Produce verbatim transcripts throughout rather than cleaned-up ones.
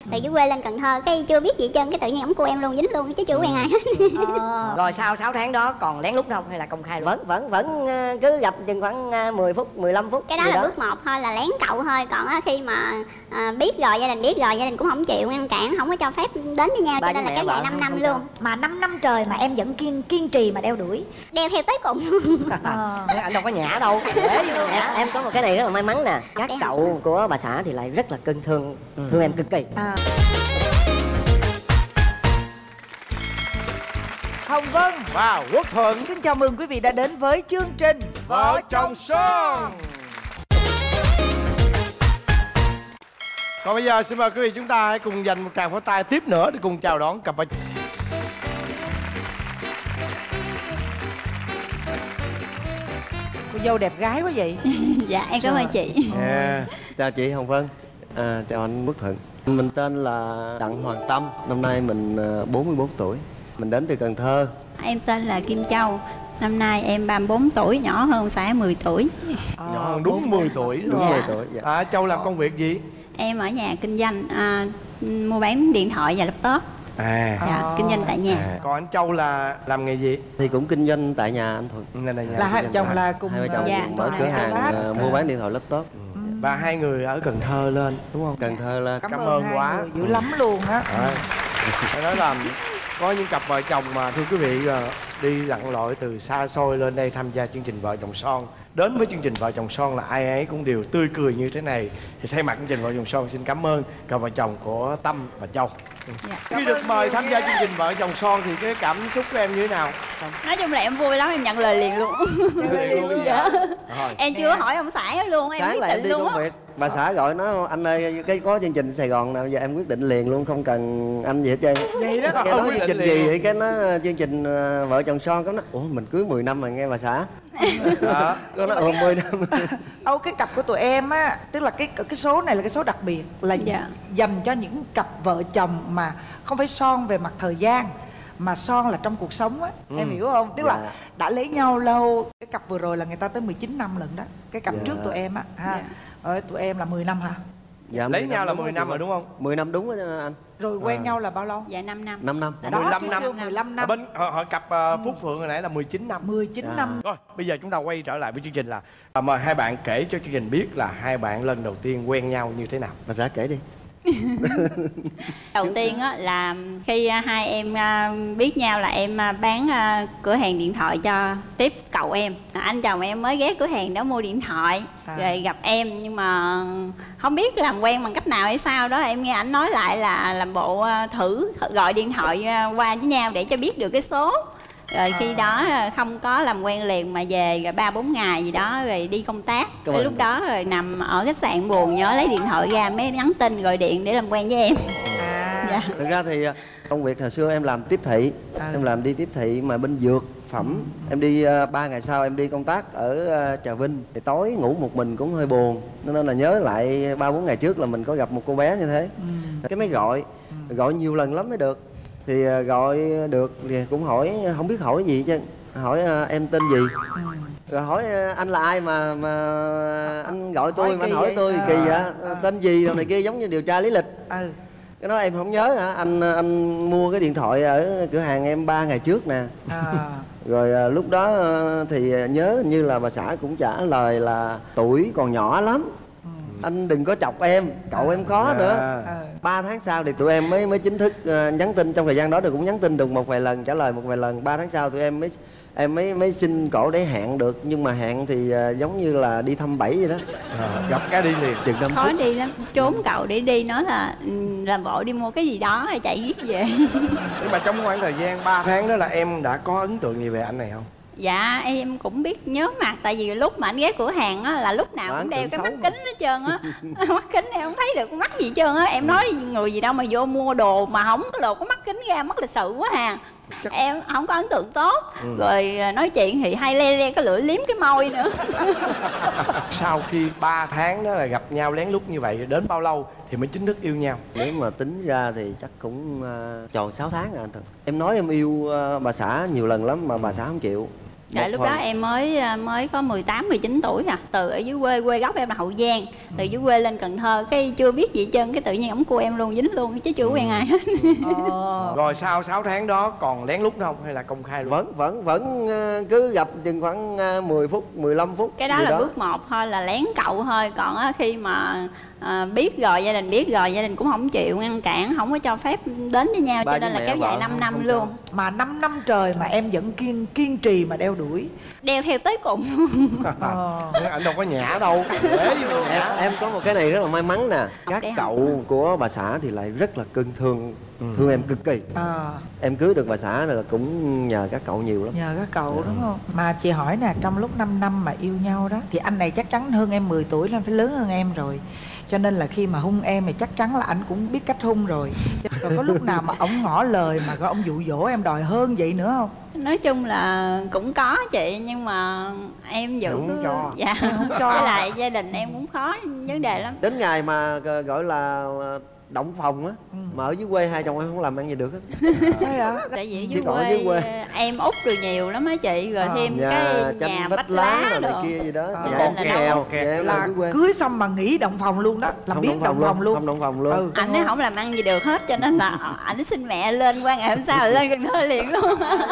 từ dưới quê lên Cần Thơ, cái chưa biết gì hết trơn, cái tự nhiên ổng cua em luôn, dính luôn chứ chưa quen ai hết. À. Rồi sau sáu tháng đó còn lén lút không hay là công khai luôn? Vẫn vẫn vẫn cứ gặp chừng khoảng mười phút, mười lăm phút. Cái đó là đó. Bước một thôi, là lén cậu thôi. Còn khi mà à, biết rồi, gia đình biết rồi, gia đình cũng không chịu ngăn cản, không có cho phép đến với nhau, cho nên là kéo dài năm năm luôn. Mà năm năm trời mà em vẫn kiên kiên trì mà đeo đuổi, đeo theo tới cùng. À. Anh đâu có nhả đâu. em, em có một cái này rất là may mắn nè, các cậu của bà xã thì lại rất là cưng thương, ừ. thương em cực kỳ. À. Hồng Vân và Quốc Thuận xin chào mừng quý vị đã đến với chương trình Vợ Chồng Son. Còn bây giờ xin mời quý vị chúng ta hãy cùng dành một tràng pháo tay tiếp nữa để cùng chào đón cặp vợ. Cô dâu đẹp gái quá vậy. Dạ em cảm ơn chị. Yeah. Chào chị Hồng Vân, à, chào anh Quốc Thuận. Mình tên là Đặng Hoàng Tâm, năm nay mình bốn mươi bốn tuổi. Mình đến từ Cần Thơ. Em tên là Kim Châu, năm nay em ba mươi bốn tuổi, nhỏ hơn xã mười tuổi. À, nhỏ hơn đúng mười tuổi đúng đúng mười tuổi. Dạ. À, Châu làm công việc gì? Em ở nhà kinh doanh, à, mua bán điện thoại và laptop. À, dạ, à. kinh doanh tại nhà. À. Còn anh Châu là làm nghề gì? Thì cũng kinh doanh tại nhà anh Thuận. Là, là hai vợ chồng là cùng hai vợ chồng dạ, mở cửa hàng à. mua bán điện thoại laptop. Ừ. Và hai người ở Cần Thơ lên đúng không? Cần Thơ lên. Cảm, Cảm ơn, ơn quá. Dữ ừ. lắm luôn á. Phải nói là có những cặp vợ chồng mà thưa quý vị đi lặn lội từ xa xôi lên đây tham gia chương trình Vợ Chồng Son. Đến với chương trình Vợ Chồng Son là ai ấy cũng đều tươi cười như thế này. Thì thay mặt chương trình Vợ Chồng Son xin cảm ơn cặp vợ chồng của Tâm và Châu. Dạ. Khi được mời tham gia chương trình Vợ Chồng Son thì cái cảm xúc của em như thế nào? Nói chung là em vui lắm, em nhận lời liền luôn. Nhận lời liền luôn. Dạ. Em chưa hỏi ông xã luôn, em quyết định luôn á. Bà xã gọi nó anh ơi cái có chương trình Sài Gòn nào giờ em quyết định liền luôn, không cần anh gì hết trơn. Vậy đó. Cái nói chương trình gì thì cái nó chương trình Vợ Chồng Son, cái nó ủa mình cưới mười năm rồi nghe bà xã. Đó. Nó ồ mười năm. Âu cái cặp của tụi em á, tức là cái cái số này là cái số đặc biệt, là dạ. dành cho những cặp vợ chồng mà không phải son về mặt thời gian mà son là trong cuộc sống á. Ừ. Em hiểu không? Tức dạ. là đã lấy nhau lâu. Cái cặp vừa rồi là người ta tới mười chín năm lần đó. Cái cặp dạ. trước tụi em á ha. Dạ. Ở tụi em là mười năm hả? Dạ, lấy nhau là mười năm rồi đúng không? mười năm đúng đó anh. Rồi quen à. nhau là bao lâu? Dạ năm năm. năm năm. Đó, mười lăm năm. mười lăm năm. Ở bên họ, họ cặp uh, Phúc Phượng hồi nãy là mười chín năm. mười chín à. năm. Rồi, bây giờ chúng ta quay trở lại với chương trình là uh, mời hai bạn kể cho chương trình biết là hai bạn lần đầu tiên quen nhau như thế nào. Bà xã kể đi. Đầu tiên á là khi hai em biết nhau là em bán cửa hàng điện thoại cho tiếp cậu em. Anh chồng em mới ghé cửa hàng đó mua điện thoại à. rồi gặp em, nhưng mà không biết làm quen bằng cách nào hay sao đó, em nghe ảnh nói lại là làm bộ thử gọi điện thoại qua với nhau để cho biết được cái số. Rồi khi đó không có làm quen liền mà về rồi ba bốn ngày gì đó rồi đi công tác. Cái lúc đó rồi nằm ở khách sạn buồn, nhớ lấy điện thoại ra mới nhắn tin gọi điện để làm quen với em. À. Dạ. Thực ra thì công việc hồi xưa em làm tiếp thị, à. em làm đi tiếp thị mà bên dược phẩm. Ừ. Em đi ba ngày sau em đi công tác ở Trà Vinh, thì tối ngủ một mình cũng hơi buồn, nên là nhớ lại ba bốn ngày trước là mình có gặp một cô bé như thế. Ừ. Cái mới gọi, ừ. gọi nhiều lần lắm mới được. Thì gọi được thì cũng hỏi, không biết hỏi gì chứ, hỏi em tên gì, ừ. rồi hỏi anh là ai mà mà anh gọi tôi hỏi mà anh hỏi tôi à. kỳ vậy, à. tên gì rồi này kia, giống như điều tra lý lịch. Ừ. Cái đó em không nhớ hả, anh anh mua cái điện thoại ở cửa hàng em ba ngày trước nè. À. Rồi lúc đó thì nhớ như là bà xã cũng trả lời là tuổi còn nhỏ lắm, anh đừng có chọc em, cậu em khó à. nữa. Ba tháng sau thì tụi em mới mới chính thức uh, nhắn tin. Trong thời gian đó thì cũng nhắn tin được một vài lần, trả lời một vài lần. Ba tháng sau tụi em mới em mới mới xin cổ để hẹn được, nhưng mà hẹn thì uh, giống như là đi thăm bẫy vậy đó. À, gặp cái đi liền. Chừng năm khó phút. Đi lắm, trốn cậu để đi, nói là làm bộ đi mua cái gì đó rồi chạy giết về. Nhưng mà trong khoảng thời gian ba tháng đó là em đã có ấn tượng gì về anh này không? Dạ em cũng biết nhớ mặt, tại vì lúc mà anh ghé cửa hàng á là lúc nào cũng đeo cái mắt kính hết trơn á. Mắt kính em không thấy được mắt gì hết trơn á. Em nói người gì đâu mà vô mua đồ mà không có đồ có mắt kính ra, mất lịch sự quá hà. Chắc... em không có ấn tượng tốt. Ừ. Rồi nói chuyện thì hay le le cái lưỡi liếm cái môi nữa. Sau khi ba tháng đó là gặp nhau lén lút như vậy, đến bao lâu thì mới chính thức yêu nhau? Nếu mà tính ra thì chắc cũng uh, tròn sáu tháng à anh Thần. Em nói em yêu uh, bà xã nhiều lần lắm mà bà xã không chịu. Tại lúc đó em mới mới có mười tám, mười chín tuổi à. Từ ở dưới quê, quê gốc em là Hậu Giang. Từ dưới quê lên Cần Thơ, cái chưa biết gì hết trơn, cái tự nhiên ổng cua em luôn, dính luôn, chứ chưa quen ai hết. Ờ. Rồi sau sáu tháng đó còn lén lút không hay là công khai luôn? Vẫn vẫn vẫn cứ gặp chừng khoảng mười phút, mười lăm phút. Cái đó là đó. Bước một thôi, là lén cậu thôi. Còn khi mà à, biết rồi, gia đình biết rồi, gia đình cũng không chịu ngăn cản, không có cho phép đến với nhau. Ba cho nên là kéo dài năm năm luôn. Mà năm năm trời mà em vẫn kiên kiên trì mà đeo đuổi. Đeo theo tới cùng. Ờ. Anh đâu có nhả đâu. Để em, em có một cái này rất là may mắn nè. Các cậu của bà xã thì lại rất là cưng thương, ừ. thương em cực kỳ. À. Em cưới được bà xã này là cũng nhờ các cậu nhiều lắm. Nhờ các cậu ừ. đúng không? Mà chị hỏi nè, trong lúc năm năm mà yêu nhau đó thì anh này chắc chắn hơn em mười tuổi, nên phải lớn hơn em rồi. Cho nên là khi mà hung em thì chắc chắn là anh cũng biết cách hung rồi. Rồi có lúc nào mà ổng ngỏ lời mà có ông dụ dỗ em đòi hơn vậy nữa không? Nói chung là cũng có chị, nhưng mà em vẫn không cho. Dạ không cho. Với lại gia đình em cũng khó vấn đề lắm. Đến ngày mà gọi là động phòng á, ừ. mà ở dưới quê hai chồng em không làm ăn gì được hết. Sao vậy? Tại vì dưới quê, dưới quê em út rồi nhiều lắm á chị, rồi à. thêm nhà, cái nhà vách lá rồi này kia gì đó. Cho nên là kèo, kèo là cưới xong mà nghỉ động phòng luôn đó, làm biết động phòng luôn. Không động phòng luôn. Ừ, anh ấy không làm ăn gì được hết, cho nên là ảnh xin mẹ lên qua ngày hôm sau là lên Cần Thơ liền luôn.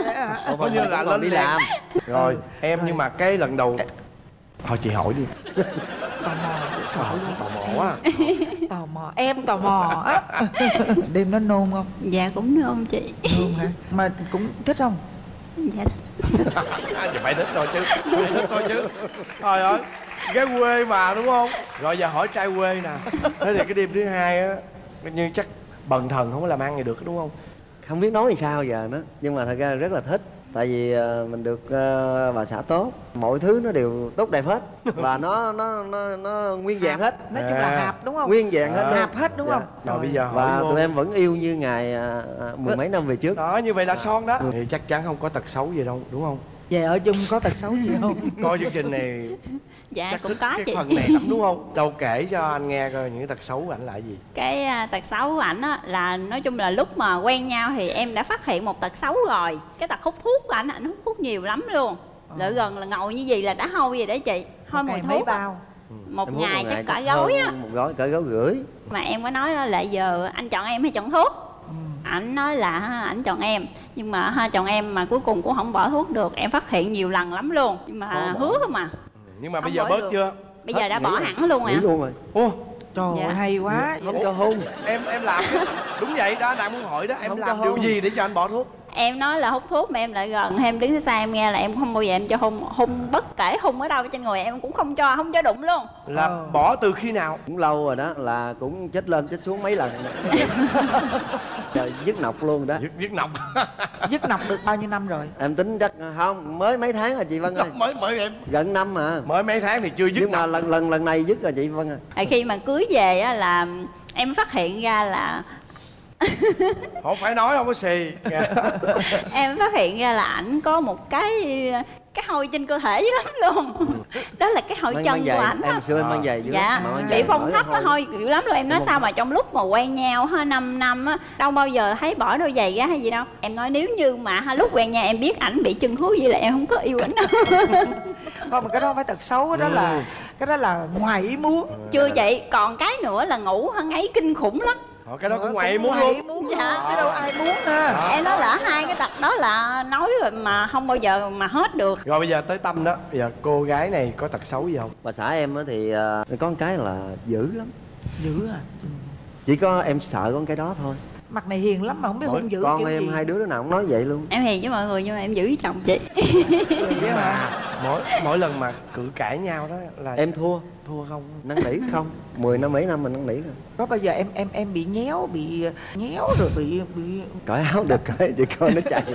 Có như là lên đi làm. Rồi em nhưng mà cái lần đầu thôi chị hỏi đi. Tò mò, sợ luôn. Tò mò quá. Tò mò, em tò mò á. Đêm nó nôn không? Dạ cũng nôn chị. Nôn hả? Mà cũng thích không? Dạ thích. Thì phải thích thôi chứ, phải thích thôi chứ. Trời ơi, gái quê mà đúng không? Rồi giờ hỏi trai quê nè. Thế thì cái đêm thứ hai á, như chắc bần thần không có làm ăn gì được đúng không? Không biết nói làm sao giờ nữa, nhưng mà thật ra rất là thích. Tại vì uh, mình được uh, bà xã tốt, mọi thứ nó đều tốt đẹp hết và nó nó nó nó nguyên vẹn hết. Nói chung là hạp đúng không? Nguyên vẹn hết, à. hạp hết đúng dạ. không? Rồi bây giờ và luôn. Tụi em vẫn yêu như ngày uh, mười mấy năm về trước. Đó, như vậy là son đó. Thì chắc chắn không có tật xấu gì đâu, đúng không? Về ở chung có tật xấu gì không? Coi chương trình này dạ chắc cũng thích có cái chị. phần này lắm đúng không? Đâu kể cho anh nghe coi những cái tật xấu của ảnh là gì. Cái uh, tật xấu của ảnh á là nói chung là lúc mà quen nhau thì em đã phát hiện một tật xấu rồi. Cái tật hút thuốc của ảnh, ảnh hút thuốc nhiều lắm luôn. À. Lợi gần là ngồi như gì là đã hôi vậy đấy chị. Hôi mùi thuốc. Mấy bao? Một em ngày chắc cả gói á. Một gói cả gói rưỡi. Mà em có nói là giờ anh chọn em hay chọn thuốc? Ảnh nói là ảnh chọn em, nhưng mà ha chọn em mà cuối cùng cũng không bỏ thuốc được. Em phát hiện nhiều lần lắm luôn, nhưng mà hứa không à. Nhưng mà không bây giờ bớt được. Chưa? Bây giờ đã bỏ hẳn luôn à. Luôn rồi. Ô, trời dạ. hay quá. Không cho hôn. Em em làm đúng vậy đó, đang muốn hỏi đó, em không làm điều gì để cho anh bỏ thuốc? Em nói là hút thuốc mà em lại gần, em đứng xa em nghe là em không bao giờ em cho hôn. Hôn bất kể hôn ở đâu trên người em cũng không cho, không cho đụng luôn. Là ờ. bỏ từ khi nào? Cũng lâu rồi đó, là cũng chết lên chết xuống mấy lần. Trời, dứt nọc luôn đó. Dứt, dứt nọc. Dứt nọc được bao nhiêu năm rồi? Em tính chắc không, mới mấy tháng rồi chị Vân ơi. Mới mới em gần năm mà. Mới mấy tháng thì chưa dứt. Nhưng nọc. mà lần lần lần này dứt rồi chị Vân ơi. À, khi mà cưới về á là em phát hiện ra là không phải nói không có xì. Em phát hiện ra là ảnh có một cái cái hôi trên cơ thể dữ lắm luôn. Đó là cái hôi chân của ảnh. Em xưa em mang giày dữ. Dạ, bị phong thấp nó hôi dữ lắm luôn. Em nói sao mà trong lúc mà quen nhau ha năm năm á đâu bao giờ thấy bỏ đôi giày ra hay gì đâu. Em nói nếu như mà ha lúc quen nhau em biết ảnh bị chân thú gì là em không có yêu ảnh đâu. Thôi mà cái đó không phải tật xấu, đó là cái đó là ngoài ý muốn. Chưa chị, còn cái nữa là ngủ hăng ấy kinh khủng lắm. Ờ, cái đó cũng ngoài muốn luôn. Muốn dạ. Cái đâu ai muốn ha. Đó. Em nói là hai cái tật đó là nói rồi mà không bao giờ mà hết được. Rồi bây giờ tới Tâm đó, bây giờ cô gái này có tật xấu gì không? Bà xã em thì uh, có một cái là dữ lắm. Dữ à? Chỉ có em sợ con cái đó thôi. Mặt này hiền lắm mà không biết hung dữ con kiểu em gì. Hai đứa đứa nào cũng nói vậy luôn. Em hiền với mọi người nhưng mà em giữ với chồng chị. Nhưng mà mỗi mỗi lần mà cự cãi nhau đó là em thua. Thua không? Năn nỉ không? Mười năm mấy năm mình năn nỉ rồi. Có bao giờ em em em bị nhéo, bị nhéo rồi bị bị cởi áo được cởi chị coi nó chạy.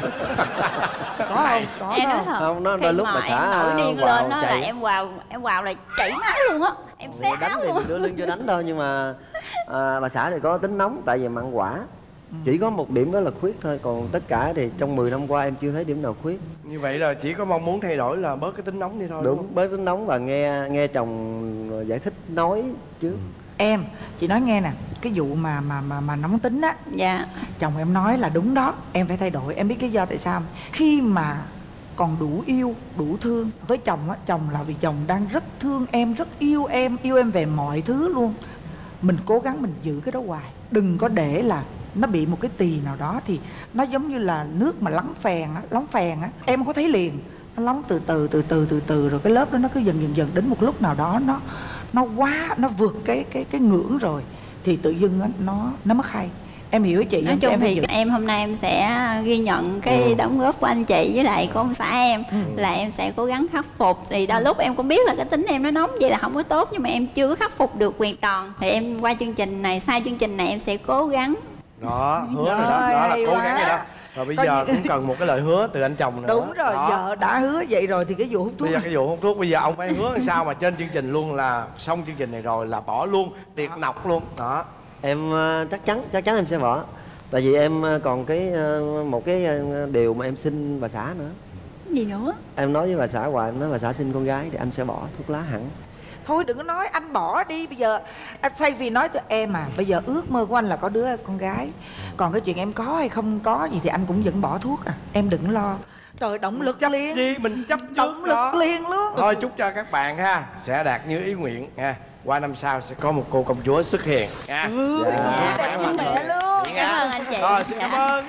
Có không? Có em nói thật. Không, nó lúc mà xã nổi điên lên đó là em vào em vào là chảy máu luôn á. Em xé áo thì luôn. mình đưa lưng cho đánh thôi, nhưng mà à, bà xã thì có tính nóng tại vì mặn quả. Ừ. Chỉ có một điểm đó là khuyết thôi, còn tất cả thì trong mười năm qua em chưa thấy điểm nào khuyết. Như vậy là chỉ có mong muốn thay đổi là bớt cái tính nóng đi thôi. Đúng, đúng bớt tính nóng và nghe nghe chồng giải thích nói chứ. Ừ. Em, chị nói nghe nè, cái vụ mà mà mà mà nóng tính á, dạ, chồng em nói là đúng đó, em phải thay đổi. Em biết lý do tại sao? Khi mà còn đủ yêu, đủ thương. Với chồng á, chồng là vì chồng đang rất thương em, rất yêu em, yêu em về mọi thứ luôn. Mình cố gắng mình giữ cái đó hoài. Đừng có để là nó bị một cái tì nào đó thì nó giống như là nước mà lắng phèn á, lắng phèn á, em không có thấy liền. Nó lắng từ từ từ từ từ từ rồi cái lớp đó nó cứ dần dần dần đến một lúc nào đó nó nó quá, nó vượt cái cái cái ngưỡng rồi thì tự dưng á, nó nó mất hay. Em hiểu ý chị nói không? chung em thì em hôm nay em sẽ ghi nhận cái ừ. đóng góp của anh chị với lại của ông xã em, ừ. là em sẽ cố gắng khắc phục. Thì đôi lúc em cũng biết là cái tính em nó nóng vậy là không có tốt, nhưng mà em chưa có khắc phục được hoàn toàn. Thì em qua chương trình này, sau chương trình này em sẽ cố gắng. Đó, hứa rồi đó, đó là cố gắng vậy đó. Rồi bây giờ cũng cần một cái lời hứa từ anh chồng nữa. Đúng rồi, đó. Vợ đã hứa vậy rồi thì cái vụ hút thuốc. Bây giờ cái vụ hút thuốc bây giờ ông phải hứa làm sao mà trên chương trình luôn là xong chương trình này rồi là bỏ luôn, tiệt nọc luôn. Đó. Em chắc chắn, chắc chắn em sẽ bỏ. Tại vì em còn cái một cái điều mà em xin bà xã nữa. Gì nữa? Em nói với bà xã hoài, em nói bà xã xin con gái thì anh sẽ bỏ thuốc lá hẳn. Thôi đừng có nói anh bỏ đi. Bây giờ anh thay vì nói cho em à, bây giờ ước mơ của anh là có đứa con gái. Còn cái chuyện em có hay không có gì thì anh cũng vẫn bỏ thuốc à. Em đừng lo. Trời, động lực chấp liền gì mình chấp trước động lực đó. liền luôn. Thôi chúc cho các bạn ha sẽ đạt như ý nguyện ha. Qua năm sau sẽ có một cô công chúa xuất hiện nha. Ừ, dạ. Đẹp như mẹ luôn. Cảm ơn anh chị. Rồi xin cảm ơn.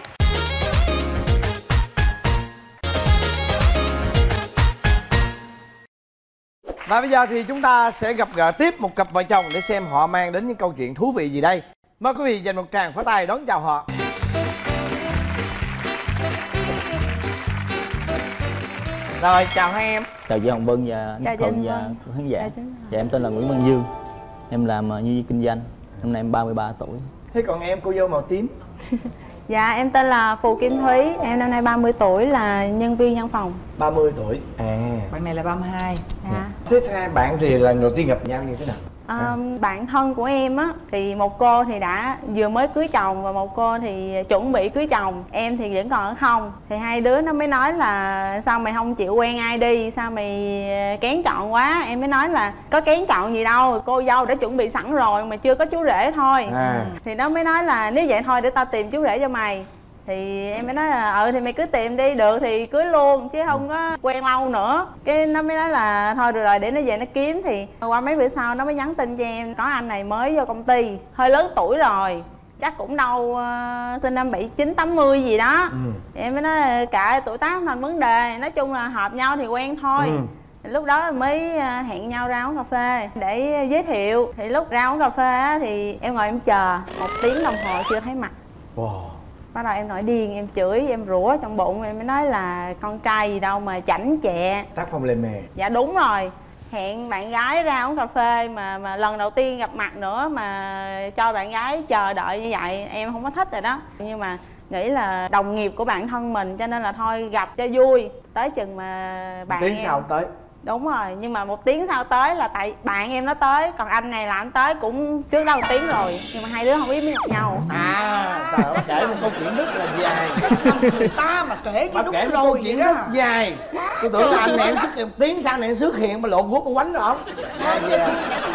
Và bây giờ thì chúng ta sẽ gặp gỡ tiếp một cặp vợ chồng để xem họ mang đến những câu chuyện thú vị gì đây. Mời quý vị dành một tràng pháo tay đón chào họ. Rồi chào hai em. Chào chị Hồng Bân và anh Thuận và khán giả. Dạ em tên là Nguyễn Văn Dương. Em làm nhân viên kinh doanh. Năm nay em ba mươi ba tuổi. Thế còn em cô dâu màu tím? Dạ em tên là Phù Kim Thúy. Em năm nay ba mươi tuổi, là nhân viên văn phòng. ba mươi tuổi. À. Bạn này là ba mươi hai. Dạ. Thế hai bạn thì lần đầu tiên gặp nhau như thế nào? À, bạn thân của em á thì một cô thì đã vừa mới cưới chồng và một cô thì chuẩn bị cưới chồng. Em thì vẫn còn ở không. Thì hai đứa nó mới nói là sao mày không chịu quen ai đi, sao mày kén chọn quá. Em mới nói là có kén chọn gì đâu, cô dâu đã chuẩn bị sẵn rồi mà chưa có chú rể thôi. À. Thì nó mới nói là nếu vậy thôi để tao tìm chú rể cho mày. Thì em mới nói là ừ thì mày cứ tìm đi, được thì cưới luôn chứ không có quen lâu nữa. Cái nó mới nói là thôi được rồi để nó về nó kiếm. Thì qua mấy bữa sau nó mới nhắn tin cho em có anh này mới vô công ty, hơi lớn tuổi rồi, chắc cũng đâu uh, sinh năm bảy chín tám mươi gì đó. Ừ. Thì em mới nói là kệ, tuổi tác không thành vấn đề, nói chung là hợp nhau thì quen thôi. Ừ. Lúc đó mới hẹn nhau ra uống cà phê để giới thiệu. Thì lúc ra uống cà phê thì em ngồi em chờ một tiếng đồng hồ chưa thấy mặt. Wow. Bắt đầu em nổi điên, em chửi, em rủa trong bụng. Em mới nói là con trai gì đâu mà chảnh chẹ, tác phong lề mề. Dạ đúng rồi. Hẹn bạn gái ra uống cà phê mà mà lần đầu tiên gặp mặt nữa mà cho bạn gái chờ đợi như vậy, em không có thích rồi đó. Nhưng mà nghĩ là đồng nghiệp của bạn thân mình cho nên là thôi gặp cho vui. Tới chừng mà bạn tiếng em... sau tới. Đúng rồi, nhưng mà một tiếng sau tới là tại bạn em nó tới, còn anh này là anh tới cũng trước đó một tiếng rồi, nhưng mà hai đứa không biết biết mặt nhau. À, trời ơi, kể một câu chuyện rất là dài. Người ta mà kể chứ đúng kể rồi, câu chuyện rất dài. Tôi tưởng là anh này em xuất hiện một tiếng sau này em xuất hiện mà lộn guốc con quánh rồi không? Ai về?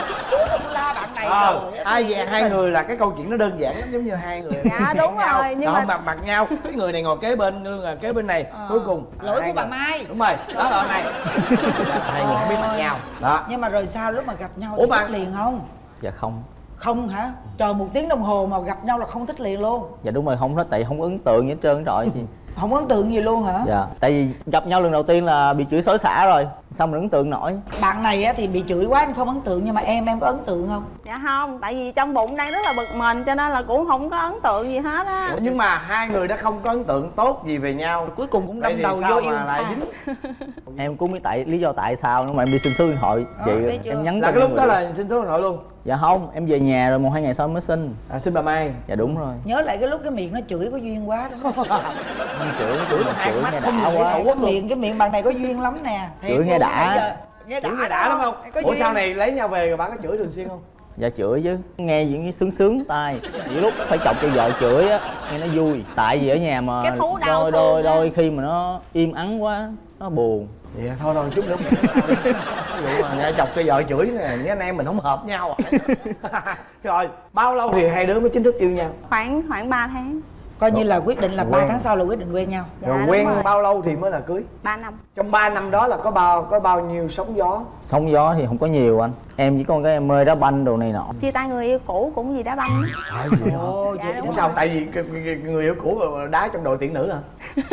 La bạn này rồi. Ai về hai người là cái câu chuyện nó đơn giản lắm, giống như hai người. Dạ đúng rồi, nhưng mà mặt mặt nhau, cái người này ngồi kế bên, là kế bên này, cuối cùng lỗi của bà Mai. Đúng rồi, đó là này. Hai người không biết mặt nhau đó. Nhưng mà rồi sao lúc mà gặp nhau ủa thì mà thích liền không? Dạ không. Không hả? Chờ một tiếng đồng hồ mà gặp nhau là không thích liền luôn? Dạ đúng rồi, không thích, tại không ấn tượng gì hết trơn trọi gì. Không ấn tượng gì luôn hả? Dạ, tại vì gặp nhau lần đầu tiên là bị chửi xối xả rồi, sao mình ấn tượng nổi. Bạn này á thì bị chửi quá anh không ấn tượng, nhưng mà em em có ấn tượng không? Dạ không, tại vì trong bụng đang rất là bực mình cho nên là cũng không có ấn tượng gì hết á. Ủa, nhưng mà hai người đã không có ấn tượng tốt gì về nhau, cuối cùng cũng đâm đầu vô yêu lại dính. Em cũng biết tại lý do tại sao nữa mà em đi xin số điện thoại chị. À, em nhắn là cái lúc đó là xin số điện thoại luôn? Dạ không, em về nhà rồi một hai ngày sau mới xin. À xin bà Mai. Dạ đúng rồi. Nhớ lại cái lúc cái miệng nó chửi có duyên quá đúng không? chửi chửi mà chửi nghe đã quá. Cái miệng cái miệng bạn này có duyên lắm nè. Chửi nghe đã. Nghe đã, nghe đã lắm không? Ủa sau này lấy nhau về rồi bạn có chửi thường xuyên không? Dạ chửi chứ, nghe những cái sướng sướng tai. Những lúc phải chọc cho vợ chửi á, nghe nó vui. Tại vì ở nhà mà đôi đôi đôi khi mà nó im ắng quá, nó buồn. Vậy yeah, thôi thôi chút nữa ví dụ mà nghe chọc cho vợ chửi nè, với anh em mình không hợp nhau. Rồi bao lâu thì hai đứa mới chính thức yêu nhau? Khoảng khoảng ba tháng. Coi như là quyết định là ba tháng sau là quyết định quen nhau. Dạ, rồi đúng quen rồi. bao lâu thì mới là cưới? ba năm. Trong ba năm đó là có bao có bao nhiêu sóng gió? Sóng gió thì không có nhiều anh. Em chỉ có cái em mê đá banh đồ này nọ. Chia tay người yêu cũ cũng vì đá banh. À, gì Ồ, dạ, vậy đúng Không rồi. sao, tại vì cái- cái- cái người yêu cũ mà đá trong đội tuyển nữ hả?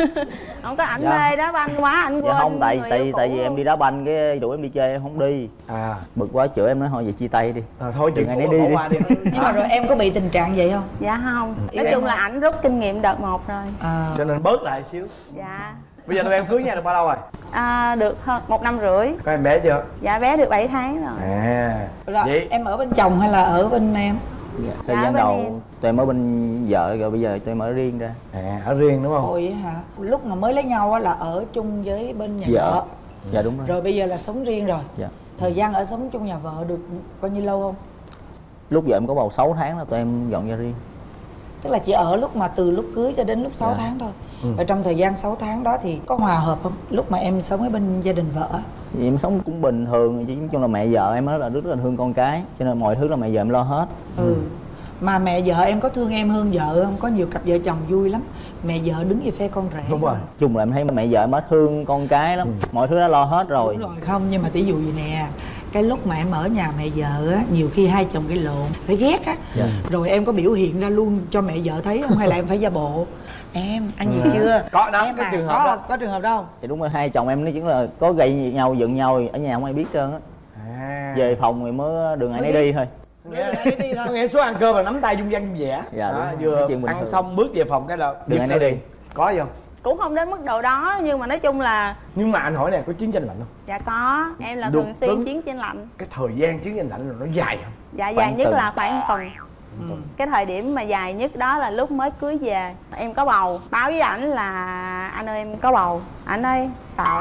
Không có ảnh Dạ. mê đá banh quá anh quên. Dạ không, tại người tại yêu tại cũ vì em luôn. đi đá banh cái đuổi em đi chơi em không đi. À, Bực quá chửi em nói thôi về chia tay đi. à thôi Chừng chuyện ngày cũ nấy bỏ đi qua đi. Nhưng mà rồi em có bị tình trạng vậy không? Dạ không. Yêu Nói em chung là không? ảnh rút kinh nghiệm đợt một rồi. À. Cho nên bớt lại xíu. Dạ. Bây giờ tụi em cưới nhau được bao lâu rồi? À, được hơn một năm rưỡi. Có em bé chưa? Dạ bé được bảy tháng rồi. À, Là vậy em ở bên chồng hay là ở bên em? Dạ. Thời Dạ, gian bên đầu em. tụi em ở bên vợ rồi bây giờ tụi em ở riêng ra. à ở riêng đúng không? Ôi vậy hả? Lúc mà mới lấy nhau á là ở chung với bên nhà Dạ. vợ. Dạ đúng rồi. Rồi bây giờ là sống riêng rồi. Dạ. Thời gian ở sống chung nhà vợ được coi như lâu không? Lúc vợ em có bầu sáu tháng là tụi em dọn ra riêng. Tức là chỉ ở lúc mà từ lúc cưới cho đến lúc sáu Dạ. tháng thôi. Và trong thời gian sáu tháng đó thì có hòa hợp không? Lúc mà em sống ở bên gia đình vợ á. Thì em sống cũng bình thường, chứ nói chung là mẹ vợ em rất là rất là thương con cái, cho nên mọi thứ là mẹ vợ em lo hết. Ừ. Mà mẹ vợ em có thương em hơn vợ không? Có nhiều cặp vợ chồng vui lắm. Mẹ vợ đứng về phe con rể. Đúng rồi. Chung là em thấy mẹ vợ em rất thương con cái lắm, mọi thứ đã lo hết rồi. Đúng rồi. Không, nhưng mà tỷ dụ gì nè, cái lúc mà em ở nhà mẹ vợ á, nhiều khi hai chồng gây lộn, phải ghét á. Dạ. Rồi em có biểu hiện ra luôn cho mẹ vợ thấy không? Hay là em phải giả bộ? Em ăn gì chưa? Có đó, em cái à, trường hợp có, đó. có trường hợp đó không? Thì đúng rồi, hai chồng em nói chỉ là có gây nhau giận nhau ở nhà không ai biết trơn á. À. Về phòng thì mới đường ai nấy đi thôi. Nghe, có nghĩa số ăn cơm là nắm tay dung dăng dung vẻ. Dạ, đúng Đó, rồi. vừa Cái chuyện bình ăn thường. xong bước về phòng cái là Đường ai nhịp nấy ra đi. Có gì không? Cũng không đến mức độ đó nhưng mà nói chung là Nhưng mà anh hỏi nè, có chiến tranh lạnh không? dạ có. Em là Được thường xuyên tính. chiến tranh lạnh. Cái thời gian chiến tranh lạnh là nó dài không? Dạ dài Khoảng nhất tuần. là khoảng tuần. Ừ. Cái thời điểm mà dài nhất đó là lúc mới cưới về. Em có bầu, báo với ảnh là anh ơi em có bầu. Ảnh ơi sợ.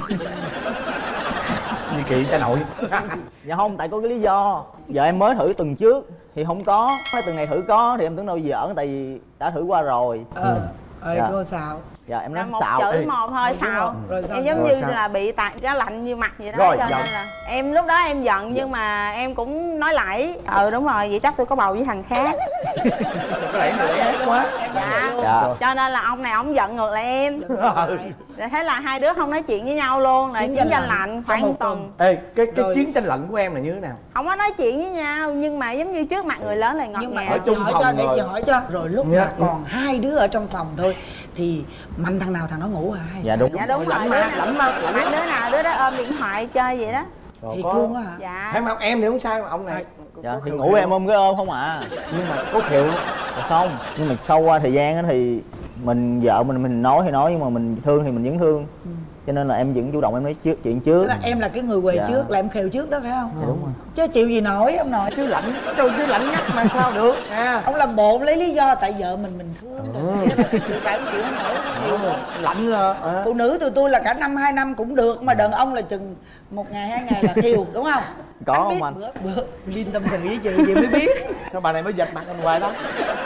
Như kỳ cha nội. Dạ không, tại có cái lý do. Giờ em mới thử tuần trước thì không có, mấy tuần này thử có thì em tưởng đâu giỡn, tại vì đã thử qua rồi. Ờ. Ơi Dạ. cô xạo. Dạ em Là nói một xạo. chữ Ê, một thôi xạo. Rồi sao? Em giống Rồi như sao? là bị tạt giá lạnh như mặt vậy đó. Rồi, cho giận. nên là em lúc đó em giận nhưng mà em cũng nói lại. Ừ đúng rồi, vậy chắc tôi có bầu với thằng khác. Có lẽ người ép quá. Dạ. Dạ. Cho nên là ông này ông giận ngược lại em. Rồi thế là hai đứa không nói chuyện với nhau luôn. Rồi Chiến chiến tranh tranh lạnh lạnh trong khoảng một tuần. tuần. Ê, cái cái Rồi. chiến tranh lạnh của em là như thế nào? Không có nói chuyện với nhau nhưng mà giống như trước mặt người lớn là ngọt Nhưng mà ngào. ở chị chung hỏi phòng cho, để rồi. chị hỏi cho. Rồi lúc Dạ. mà còn hai đứa ở trong phòng thôi thì mạnh thằng nào thằng đó ngủ hả? Hay Dạ sao? đúng. Dạ đúng rồi, Lạnh đứa ma, nào lạnh ma, lạnh mạnh đứa nào đứa đó ôm điện thoại chơi vậy đó. Rồi Thiệt có- luôn á hả? Dạ. Thấy không, em thì không sao mà ông này có- Dạ có thì khều ngủ khều. em ôm cái ôm không à. Nhưng mà có khều. Dạ không, nhưng mà sau qua thời gian á thì mình vợ mình mình nói thì nói nhưng mà mình thương thì mình vẫn thương. Cho nên là em vẫn chủ động em nói trước chuyện trước. Tức là em là cái người quầy Dạ. trước, là em khều trước đó phải không? Dạ, đúng rồi. Chứ chịu gì nổi ông nội. Chứ lạnh, trời chứ lạnh ngắt mà sao được à. Ông làm bộ lấy lý do tại vợ mình mình thương rồi. Nghĩa là thực sự tại ông chịu không nổi. Ông chịu không? Lạnh là à. Phụ nữ tụi tôi là cả năm hai năm cũng được, mà đàn ông là chừng một ngày hai ngày là thiêu đúng không? Có Anh không biết anh? bữa bữa Linh tâm sự với chị chị mới biết. Các bà này mới giật mặt anh hoài đó.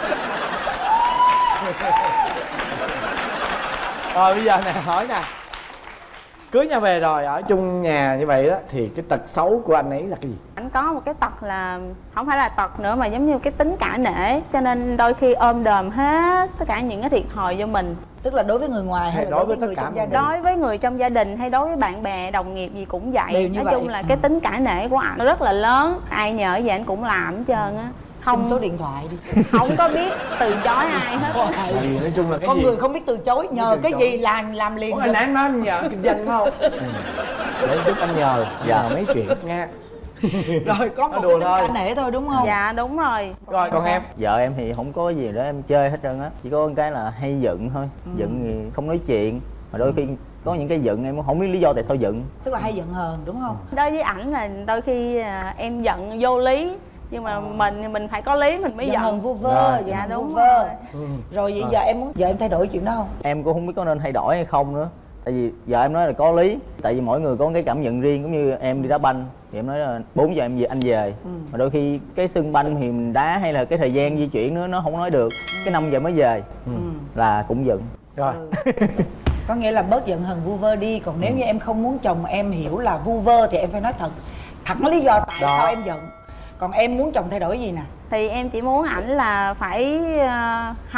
Rồi bây giờ nè, hỏi nè, cưới nhau về rồi ở chung nhà như vậy đó thì cái tật xấu của anh ấy là cái gì? Anh có một cái tật là không phải là tật nữa mà giống như cái tính cả nể, cho nên đôi khi ôm đờm hết tất cả những cái thiệt thòi cho mình. Tức là đối với người ngoài hay là đối với người trong gia đình? Đối với người trong gia đình hay đối với bạn bè đồng nghiệp gì cũng vậy. Đều như Nói vậy. chung là cái tính cả nể của anh rất là lớn, ai nhờ gì anh cũng làm hết trơn á. Không Không số điện thoại đi. không có biết từ chối ai hết. Tại vì nói chung là cái Con gì người không biết từ chối, nhờ từ cái chối. gì làm làm liền. Ủa, anh nãy nói anh nhờ kinh doanh phải không? Để giúp anh nhờ Dạ. nhờ mấy chuyện nha. Rồi có một Nói cái đùa tính thôi. cả nể thôi đúng không? Dạ đúng rồi. Rồi còn em? Vợ em thì không có gì để em chơi hết trơn á, chỉ có cái là hay giận thôi. Giận thì không nói chuyện, mà đôi khi có những cái giận em cũng không biết lý do tại sao giận. Tức là hay giận hờn đúng không? Đối với ảnh là đôi khi à, em giận vô lý, nhưng mà mình thì mình phải có lý mình mới Giận giận. hờn vu vơ, Rồi. giận Dạ hờn vu đúng vơ. rồi. Rồi vậy giờ em muốn giờ em thay đổi chuyện đó không? Em cũng không biết có nên thay đổi hay không nữa, tại vì vợ em nói là có lý, tại vì mỗi người có cái cảm nhận riêng. Cũng như em đi đá banh thì em nói là bốn giờ em về anh về, mà đôi khi cái sân banh thì mình đá hay là cái thời gian di chuyển nữa nó không nói được, cái năm giờ mới về là cũng giận. Rồi. Có nghĩa là bớt giận hờn vu vơ đi. Còn nếu như em không muốn chồng em hiểu là vu vơ thì em phải nói thật thẳng lý do tại Đó. sao em giận. Còn em muốn chồng thay đổi gì nè? Thì em chỉ muốn ảnh là phải ờ, học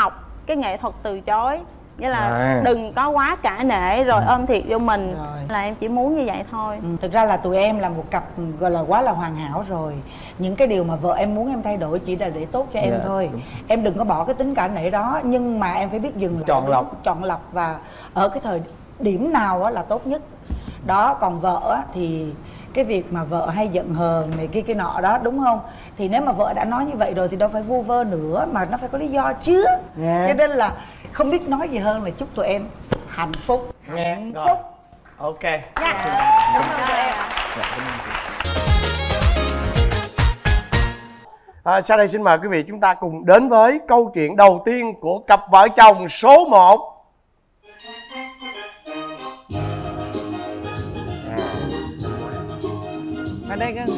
cái nghệ thuật từ chối. Nghĩa là à. đừng có quá cả nể rồi ôm thiệt vô mình rồi. Là em chỉ muốn như vậy thôi. ừ, Thực ra là tụi em là một cặp gọi là quá là hoàn hảo rồi. Những cái điều mà vợ em muốn em thay đổi chỉ là để tốt cho em yeah. thôi. Em đừng có bỏ cái tính cả nể đó. Nhưng mà em phải biết dừng lại, chọn lọc chọn lọc và ở cái thời điểm nào là tốt nhất. Đó, còn vợ thì cái việc mà vợ hay giận hờn này kia cái nọ đó, đúng không? Thì nếu mà vợ đã nói như vậy rồi thì đâu phải vu vơ nữa, mà nó phải có lý do chứ. yeah. Cho nên là không biết nói gì hơn là chúc tụi em hạnh phúc. Nghe. Hạnh Rồi. phúc. Ok. Nha. Cảm ơn tụi em. À, sau đây xin mời quý vị chúng ta cùng đến với câu chuyện đầu tiên của cặp vợ chồng số một. Ở đây cơ.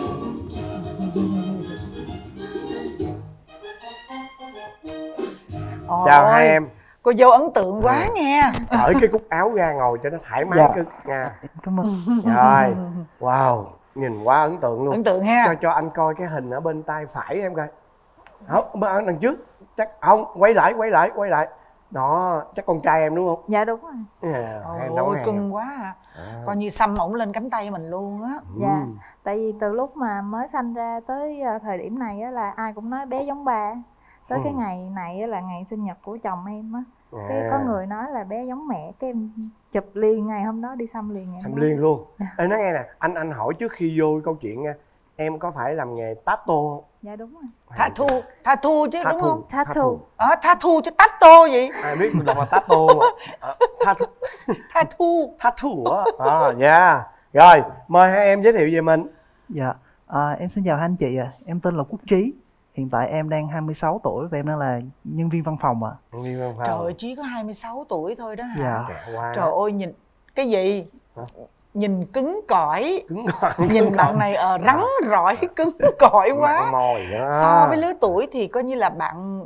Chào ôi, hai em. Cô dâu ấn tượng quá à. Nha. Cởi cái cúc áo ra ngồi cho nó thoải mái. Dạ. Nha. Cảm ơn. Rồi. Wow, nhìn quá ấn tượng luôn. Ấn tượng ha. Cho cho anh coi cái hình ở bên tay phải em coi. Không, bên đằng trước. Chắc không, quay lại, quay lại, quay lại. Đó, chắc con trai em đúng không? Dạ đúng rồi. Yeah, ôi cưng quá à. à. Coi như xăm ổng lên cánh tay mình luôn á. Dạ, ừ. Tại vì từ lúc mà mới sanh ra tới thời điểm này á là ai cũng nói bé giống ba. Tới ừ. cái ngày này á là ngày sinh nhật của chồng em á. À. Cái có người nói là bé giống mẹ, cái em chụp liền ngày hôm đó, đi xăm liền ngày xăm liền luôn. Ê nói nghe nè, anh anh hỏi trước khi vô câu chuyện nha, em có phải làm nghề tattoo không? Dạ đúng rồi. Tattoo, tattoo chứ tattoo, đúng không? Tattoo. Ờ à, tattoo chứ tattoo gì? Ai biết mình đọc là tattoo mà. À, tattoo. Tattoo. Tattoo á. À, dạ. Rồi, mời hai em giới thiệu về mình. Dạ, à, em xin chào hai anh chị ạ. À. Em tên là Quốc Trí. Hiện tại em đang hai mươi sáu tuổi và em đang là nhân viên văn phòng ạ. À. Nhân viên văn phòng. Trời ơi, Trí có hai mươi sáu tuổi thôi đó hả? Dạ. Trời ơi, nhìn cái gì? Hả? Nhìn cứng cỏi. Cứng cỏi. Nhìn bạn này ờ rắn rỏi, cứng cỏi quá. So với lứa tuổi thì coi như là bạn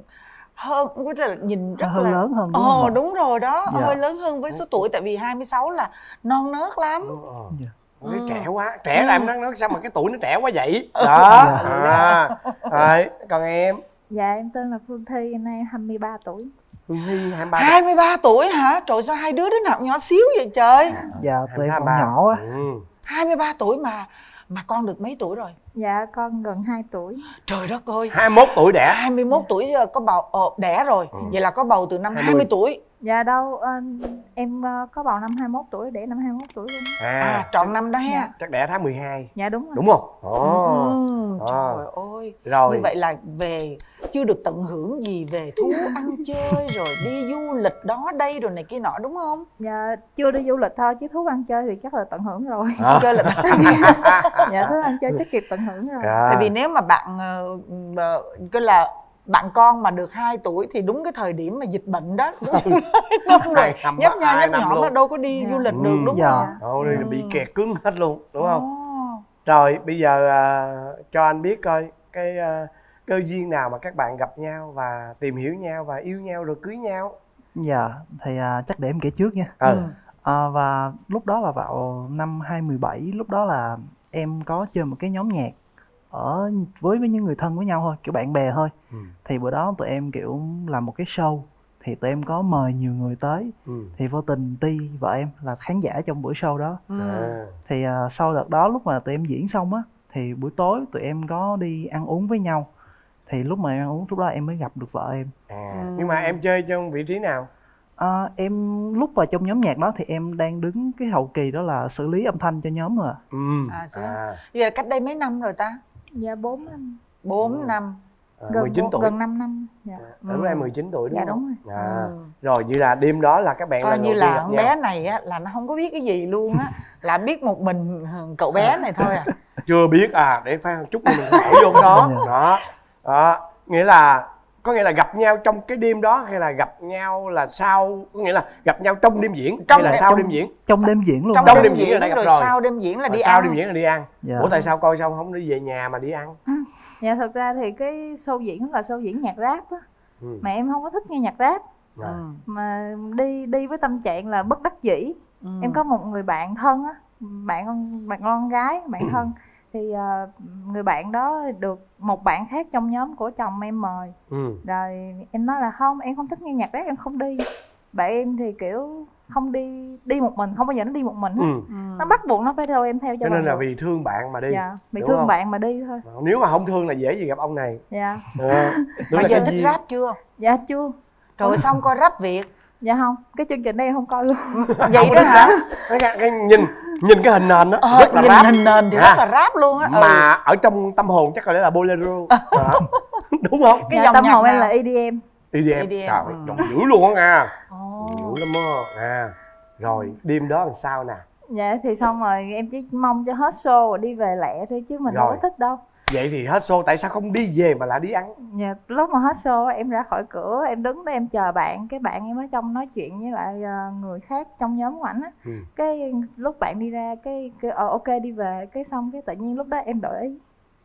hơn, có thể là nhìn rất hơi là lớn hơn. Ồ đúng, đúng rồi đó, dạ. Hơi lớn hơn với số tuổi, tại vì hai mươi sáu là non nớt lắm. Dạ. Cái ừ. trẻ quá, trẻ ừ. là em nói nói sao mà cái tuổi nó trẻ quá vậy? Đó. À. Rồi, còn em? Dạ em tên là Phương Thi, em nay hai mươi ba tuổi. Phương Thi hai mươi ba. hai mươi ba tuổi hả? Trời sao hai đứa đứa nào nhỏ xíu vậy trời? Dạ, tụi em còn nhỏ á. Ừ. hai mươi ba tuổi mà mà con được mấy tuổi rồi? Dạ con gần hai tuổi. Trời đất ơi. hai mươi mốt tuổi đẻ. hai mươi mốt tuổi có bầu ờ, đẻ rồi. Ừ. Vậy là có bầu từ năm hai mươi tuổi. Dạ đâu, uh, em uh, có bầu năm hai mươi mốt tuổi, đẻ năm hai mươi mốt tuổi luôn. À, à tròn năm đó ha. Dạ. Chắc đẻ tháng mười hai. Dạ đúng rồi. Đúng không? Ồ. Ừ, trời ơi. Rồi. Như vậy là về chưa được tận hưởng gì về thú ăn chơi rồi đi du lịch đó đây rồi này kia nọ đúng không? Dạ chưa đi du lịch thôi chứ thú ăn chơi thì chắc là tận hưởng rồi. À. Chơi là dạ thú ăn chơi chắc kịp tận hưởng rồi. À. Tại vì nếu mà bạn uh, cứ là bạn con mà được hai tuổi thì đúng cái thời điểm mà dịch bệnh đó, đúng rồi, nhấp nha nhấp nhỏ mà đâu có đi yeah. du lịch được, đúng dạ. không? Ồ, ừ. bị kẹt cứng hết luôn, đúng không? Oh. Rồi bây giờ uh, cho anh biết coi cái uh, cơ duyên nào mà các bạn gặp nhau và tìm hiểu nhau và yêu nhau rồi cưới nhau. Dạ, thì uh, chắc để em kể trước nha. Ừ. Uh, và lúc đó là vào năm hai mươi bảy, lúc đó là em có chơi một cái nhóm nhạc ở với với những người thân với nhau thôi, kiểu bạn bè thôi. Ừ. Thì bữa đó tụi em kiểu làm một cái show, thì tụi em có mời nhiều người tới. Ừ. Thì vô tình Ti vợ em là khán giả trong buổi show đó. Ừ. Thì uh, sau đợt đó lúc mà tụi em diễn xong á, thì buổi tối tụi em có đi ăn uống với nhau. Thì lúc mà em ăn uống lúc đó em mới gặp được vợ em. À, ừ. Nhưng mà em chơi trong vị trí nào? À, em lúc vào trong nhóm nhạc đó thì em đang đứng cái hậu kỳ đó là xử lý âm thanh cho nhóm rồi. Ừ. À, à. Giờ cách đây mấy năm rồi ta? Dạ bốn năm. bốn ừ. năm. À, gần mười chín tuổi. Gần năm năm. Dạ. Lúc ừ. em mười chín tuổi đúng dạ, không? Đúng rồi. À. Ừ. Rồi như là đêm đó là các bạn coi như là con bé này á là nó không có biết cái gì luôn á, là biết một mình cậu bé này thôi à. Chưa biết à, để pha một chút mình hỏi vô đó. Đó. Đó, nghĩa là có nghĩa là gặp nhau trong cái đêm đó hay là gặp nhau là sau, có nghĩa là gặp nhau trong đêm diễn trong hay là sau trong, đêm diễn? Trong đêm diễn luôn. Trong, trong đêm, đêm diễn là đã gặp rồi, rồi. Sau đêm diễn là đi sau ăn. Sau đêm diễn là đi ăn. Dạ. Ủa tại sao coi xong không đi về nhà mà đi ăn? Dạ thực ra thì cái show diễn là show diễn nhạc rap á. Ừ. Mà em không có thích nghe nhạc rap. À. Mà đi đi với tâm trạng là bất đắc dĩ. Ừ. Em có một người bạn thân á, bạn bạn con gái, bạn thân thì uh, người bạn đó được một bạn khác trong nhóm của chồng em mời. Ừ. Rồi em nói là không, em không thích nghe nhạc rap, em không đi. Bạn em thì kiểu không đi đi một mình, không bao giờ nó đi một mình hết. Ừ. Nó bắt buộc nó phải theo em theo cho. Cho nên là được. vì thương bạn mà đi. Dạ, vì thương không? Bạn mà đi thôi. Nếu mà không thương là dễ gì gặp ông này. Dạ. À, mà giờ thích rap chưa? Dạ chưa. Trời xong coi rap Việt. Dạ không, cái chương trình này em không coi luôn. Vậy đó hả? Cái, cái nhìn nhìn cái hình nền đó ờ, rất là nhìn rap. Hình nền thì à. rất là rap luôn á. Mà ừ. ở trong tâm hồn chắc có lẽ là bolero. À. Đúng không? Cái dạ, tâm hồn em là e đê em. e đê em. Trời ơi, ừ. dữ luôn á nha. Oh. Dữ lắm á. À. Rồi đêm đó làm sao nè? Dạ thì xong rồi em chỉ mong cho hết show rồi đi về lẹ thôi chứ mình rồi. Đâu có thích đâu. Vậy thì hết show tại sao không đi về mà lại đi ăn? Dạ, lúc mà hết show em ra khỏi cửa, em đứng đó em chờ bạn, cái bạn em ở trong nói chuyện với lại người khác trong nhóm của ảnh á. Ừ. Cái lúc bạn đi ra cái, cái ờ, ok đi về, cái xong cái tự nhiên lúc đó em đổi ý.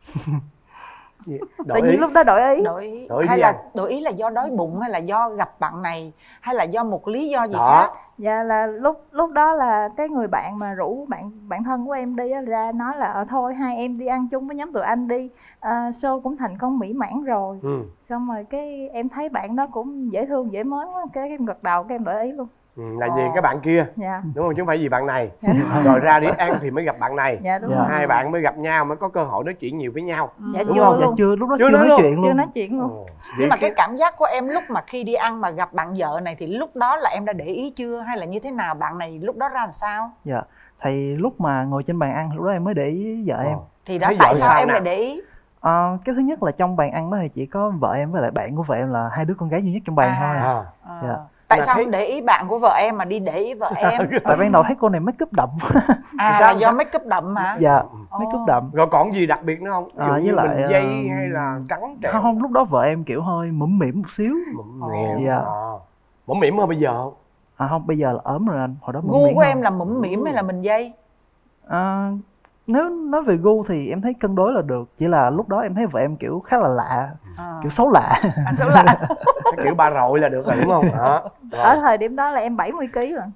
Đổi tự nhiên ý. Lúc đó đổi ý. Đổi ý. Đổi hay là ăn. Đổi ý là do đói bụng hay là do gặp bạn này hay là do một lý do gì đó. Khác? Dạ là lúc lúc đó là cái người bạn mà rủ bạn bạn thân của em đi á, ra nói là ờ, thôi hai em đi ăn chung với nhóm tụi anh đi, à, show cũng thành công mỹ mãn rồi. Ừ. Xong rồi cái em thấy bạn đó cũng dễ thương dễ mến quá, cái em gật đầu cái em đổi ý luôn. Ừ, là vì cái bạn kia. Dạ. Đúng không, chứ không phải vì bạn này. Dạ, rồi ra đi ăn thì mới gặp bạn này. Dạ, đúng dạ. rồi. Hai bạn mới gặp nhau mới có cơ hội nói chuyện nhiều với nhau. Dạ, đúng chưa không? Luôn. Dạ chưa, lúc đó chưa, chưa nói, nói chuyện luôn. Chưa nói chuyện luôn. Ồ, nhưng mà cái cảm giác của em lúc mà khi đi ăn mà gặp bạn vợ này thì lúc đó là em đã để ý chưa hay là như thế nào, bạn này lúc đó ra làm sao? Dạ, thì lúc mà ngồi trên bàn ăn lúc đó em mới để ý vợ em. Thì đó tại sao em lại để ý? À, cái thứ nhất là trong bàn ăn đó thì chỉ có vợ em với lại bạn của vợ em là hai đứa con gái duy nhất trong bàn à, thôi. À. À. Dạ. Tại sao thấy... không để ý bạn của vợ em mà đi để ý vợ em? Tại ban đầu thấy cô này make up đậm. À sao? Là do make up đậm hả? Dạ, make up đậm. Rồi còn gì đặc biệt nữa không? Ví dụ à, với như lại mình dây uh... hay là trắng trẻo? Không, không, lúc đó vợ em kiểu hơi mũm mỉm một xíu. Mũm mỉm. Dạ. À. Mũm mỉm hơn bây giờ không? À không, bây giờ là ốm rồi anh. Hồi đó mũm gu mỉm của hơn. Em là mũm mỉm hay là mình dây? À, nếu nói về gu thì em thấy cân đối là được, chỉ là lúc đó em thấy vợ em kiểu khá là lạ, à. kiểu xấu lạ. À, xấu lạ. Kiểu ba rội là được rồi đúng không? Đó. Ở thời điểm đó là em bảy mươi ký rồi.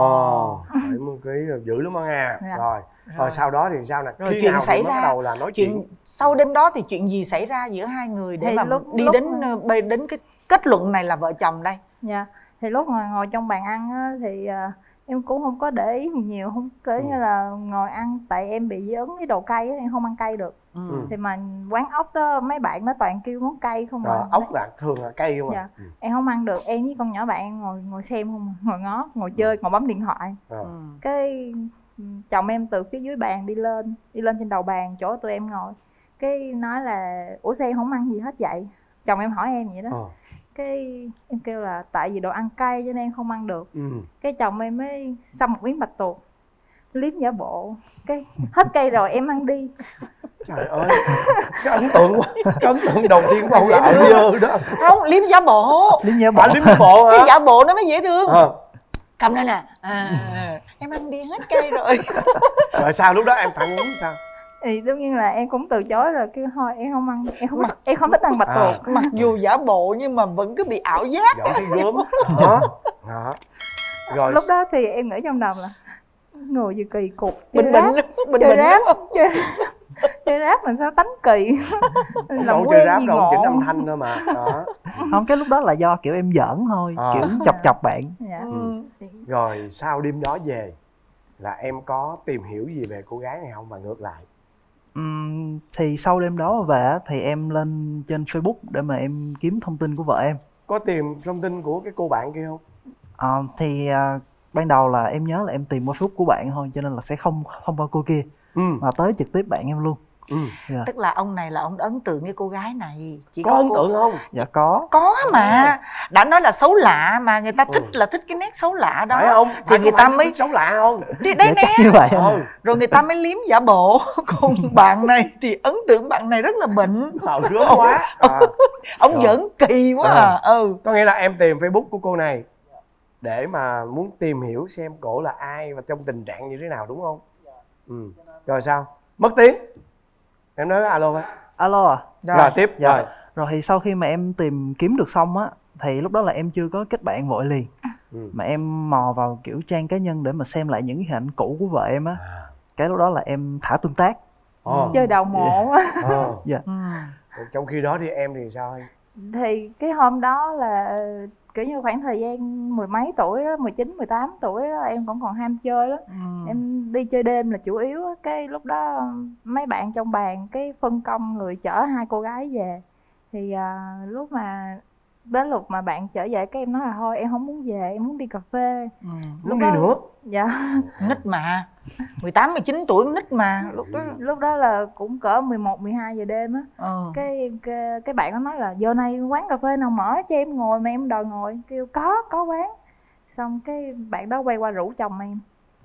Ồ, bảy mươi ký rồi, dữ lắm á nha. Dạ. Rồi. Rồi, rồi sau đó thì sao nè? Rồi khi chuyện nào xảy ra đầu là nói chuyện... chuyện sau đêm đó thì chuyện gì xảy ra giữa hai người để thì mà lúc, đi lúc đến mà... đến cái kết luận này là vợ chồng đây? Dạ, thì lúc mà ngồi trong bàn ăn á, thì uh, em cũng không có để ý gì nhiều, không kể ừ. như là ngồi ăn tại em bị dị ứng với đồ cay á, em không ăn cay được. Ừ. Thì mà quán ốc đó mấy bạn nó toàn kêu món cay không à. Ốc là thường là cay không à? Dạ. Ừ. Em không ăn được, em với con nhỏ bạn em ngồi ngồi xem không, ngồi ngó, ngồi chơi, ngồi bấm điện thoại. Ừ. Cái chồng em từ phía dưới bàn đi lên, đi lên trên đầu bàn chỗ tụi em ngồi. Cái nói là ủa sao em không ăn gì hết vậy? Chồng em hỏi em vậy đó. Ừ. Cái em kêu là tại vì đồ ăn cay cho nên không ăn được. Ừ. Cái chồng em mới xăm một miếng bạch tuộc, liếm giả bộ, cái hết cây rồi em ăn đi. Trời ơi, cái ấn tượng quá, cái ấn tượng đầu tiên của ông là ở dơ đó. Không, liếm giả bộ. Liếm giả bộ. À, liếm giả bộ hả? Cái giả bộ nó mới dễ thương. À. Cầm lên nè, à, em ăn đi hết cây rồi. Rồi sao lúc đó em phản ứng sao? Thì đương nhiên là em cũng từ chối rồi, kêu thôi em không ăn, em không mặc, em không thích ăn bạch tuộc. À. Mặc dù giả bộ nhưng mà vẫn cứ bị ảo giác. Giỏi cái gớm. Đó. Đó. Rồi lúc đó thì em nghĩ trong đầu là người gì kỳ cục, bình bình, bình chơi bình rap, chơi chơi rap mình sao tánh kỳ. Làm quen rap gì đâu, chỉnh âm thanh thôi mà. Đó. Không, cái lúc đó là do kiểu em giỡn thôi, à. kiểu chọc chọc bạn. Dạ. Ừ. Rồi sau đêm đó về là em có tìm hiểu gì về cô gái này không và ngược lại? Uhm, thì sau đêm đó về thì em lên trên Facebook để mà em kiếm thông tin của vợ em. Có tìm thông tin của cái cô bạn kia không? À, thì uh, ban đầu là em nhớ là em tìm qua Facebook của bạn thôi, cho nên là sẽ không không qua cô kia, ừ. mà tới trực tiếp bạn em luôn. Ừ. Yeah. Tức là ông này là ông ấn tượng với cô gái này. Chỉ có, có ấn cô... tượng không? Dạ có. Có mà. Đã nói là xấu lạ mà người ta thích ừ. là thích cái nét xấu lạ đó. Phải không? Thì phải người ta mới xấu lạ không? Thì đấy nè. Ừ. Rồi người ta mới liếm giả bộ. Còn bạn này thì ấn tượng bạn này rất là bệnh. Thảo gớm quá. À. Ông giỡn kỳ quá à. à. Ừ. Có nghĩa là em tìm Facebook của cô này để mà muốn tìm hiểu xem cổ là ai và trong tình trạng như thế nào, đúng không? Ừ. Rồi sao? Mất tiếng. Em nói alo á. Alo à? Rồi, rồi tiếp. Dạ. Rồi. Rồi thì sau khi mà em tìm kiếm được xong á, thì lúc đó là em chưa có kết bạn vội liền. Ừ. Mà em mò vào kiểu trang cá nhân để mà xem lại những cái hình ảnh cũ của vợ em á. À. Cái lúc đó là em thả tương tác. Ờ. chơi đào mộ á. Ờ. Dạ. Trong khi đó thì em thì sao? Thì cái hôm đó là kiểu như khoảng thời gian mười mấy tuổi đó, mười chín, mười tám tuổi đó, em vẫn còn ham chơi đó. Ừ. Em đi chơi đêm là chủ yếu á. Cái lúc đó mấy bạn trong bàn cái phân công người chở hai cô gái về. Thì à, lúc mà đến lúc mà bạn trở về cái em nói là thôi em không muốn về, em muốn đi cà phê. Ừ. Muốn đi nữa? Dạ. Nít mà mười tám, mười chín tuổi nít mà lúc đó. Lúc đó là cũng cỡ mười một, mười hai giờ đêm á. Ừ. cái, cái cái bạn nó nói là giờ này quán cà phê nào mở cho em ngồi mà em đòi ngồi. Kêu có, có quán. Xong cái bạn đó quay qua rủ chồng em.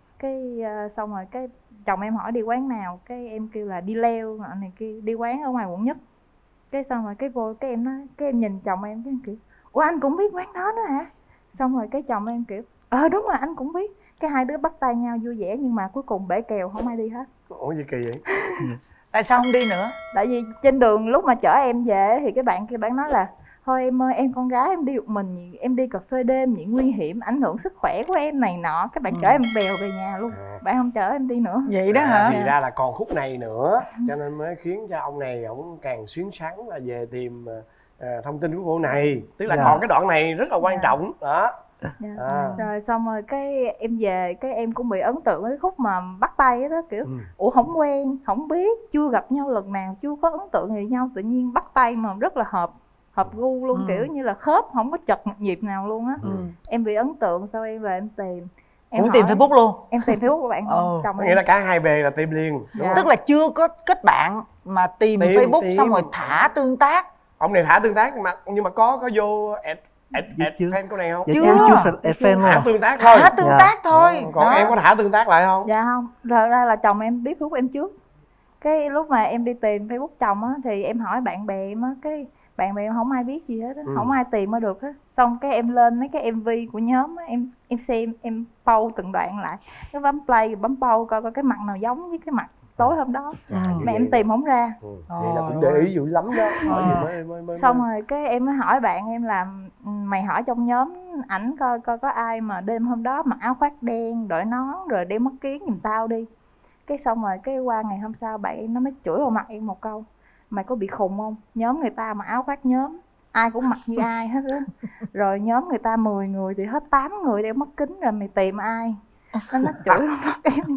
Cái uh, xong rồi cái chồng em hỏi đi quán nào. Cái em kêu là đi leo này kia, đi quán ở ngoài quận nhất. Cái xong rồi cái vô cái em nói, cái em nhìn chồng em cái em kiểu ủa anh cũng biết quán đó nữa hả? Xong rồi cái chồng em kiểu ờ đúng rồi anh cũng biết. Cái hai đứa bắt tay nhau vui vẻ nhưng mà cuối cùng bể kèo không ai đi hết. Ủa gì kỳ vậy? Tại sao không đi nữa? Tại vì trên đường lúc mà chở em về thì cái bạn kia bạn nói là thôi em ơi em con gái em đi một mình, em đi cà phê đêm vậy nguy hiểm ảnh hưởng sức khỏe của em này nọ. Các bạn Ừ. chở em bèo về nhà luôn. À. Bạn không chở em đi nữa. Vậy đó À, hả? thì ra là còn khúc này nữa cho nên mới khiến cho ông này ổng càng xuyến xắn là về tìm à, thông tin của cô này, tức là Dạ. còn cái đoạn này rất là quan Dạ. trọng đó. Dạ. À. Rồi xong rồi cái em về cái em cũng bị ấn tượng với cái khúc mà bắt tay đó, kiểu Ừ. ủa không quen, không biết, chưa gặp nhau lần nào, chưa có ấn tượng gì nhau, tự nhiên bắt tay mà rất là hợp hợp gu luôn. Ừ. Kiểu như là khớp không có chật một nhịp nào luôn á. Ừ. Em bị ấn tượng, sau em về em tìm em Cũng tìm hỏi- Facebook luôn? Em tìm Facebook của bạn Ừ. không? Chồng Có em. nghĩa là cả hai bề là tìm liền đúng Dạ. không? Tức là chưa có kết bạn mà tìm, Tìm, Facebook tìm. xong rồi thả tương tác. Ông này thả tương tác mà nhưng mà có có vô add add Dạ add chưa. fan cô này không? Dạ, Chưa. em chưa phải add fan luôn Thả à. tương tác thôi. Thả tương Dạ. tác thôi. Còn Đó. em có thả tương tác lại không? Dạ không, thật ra là chồng em biết Facebook em trước. Cái lúc mà em đi tìm Facebook chồng á thì em hỏi bạn bè em á, cái bạn bè em không ai biết gì hết á, Ừ. không ai tìm ra được hết. Xong cái em lên mấy cái em vê của nhóm á, em em xem, em pause từng đoạn lại, cái bấm play bấm pause coi coi cái mặt nào giống với cái mặt tối hôm đó. Dạ, như Mà em vậy. tìm không ra. Ừ. Vậy là cũng để ý dữ lắm đó. Hỏi gì mới mới mới Xong mới- rồi cái em mới hỏi bạn em là mày hỏi trong nhóm ảnh coi coi có ai mà đêm hôm đó mặc áo khoác đen, đội nón rồi đeo mắt kiếng giùm tao đi. Cái xong rồi cái qua ngày hôm sau bạn em nó mới chửi vào mặt em một câu: mày có bị khùng không? Nhóm người ta mà áo khoác nhóm ai cũng mặc như ai hết á. Rồi nhóm người ta mười người thì hết tám người đeo mắt kính, rồi mày tìm ai? Nó nó chửi vào mặt em.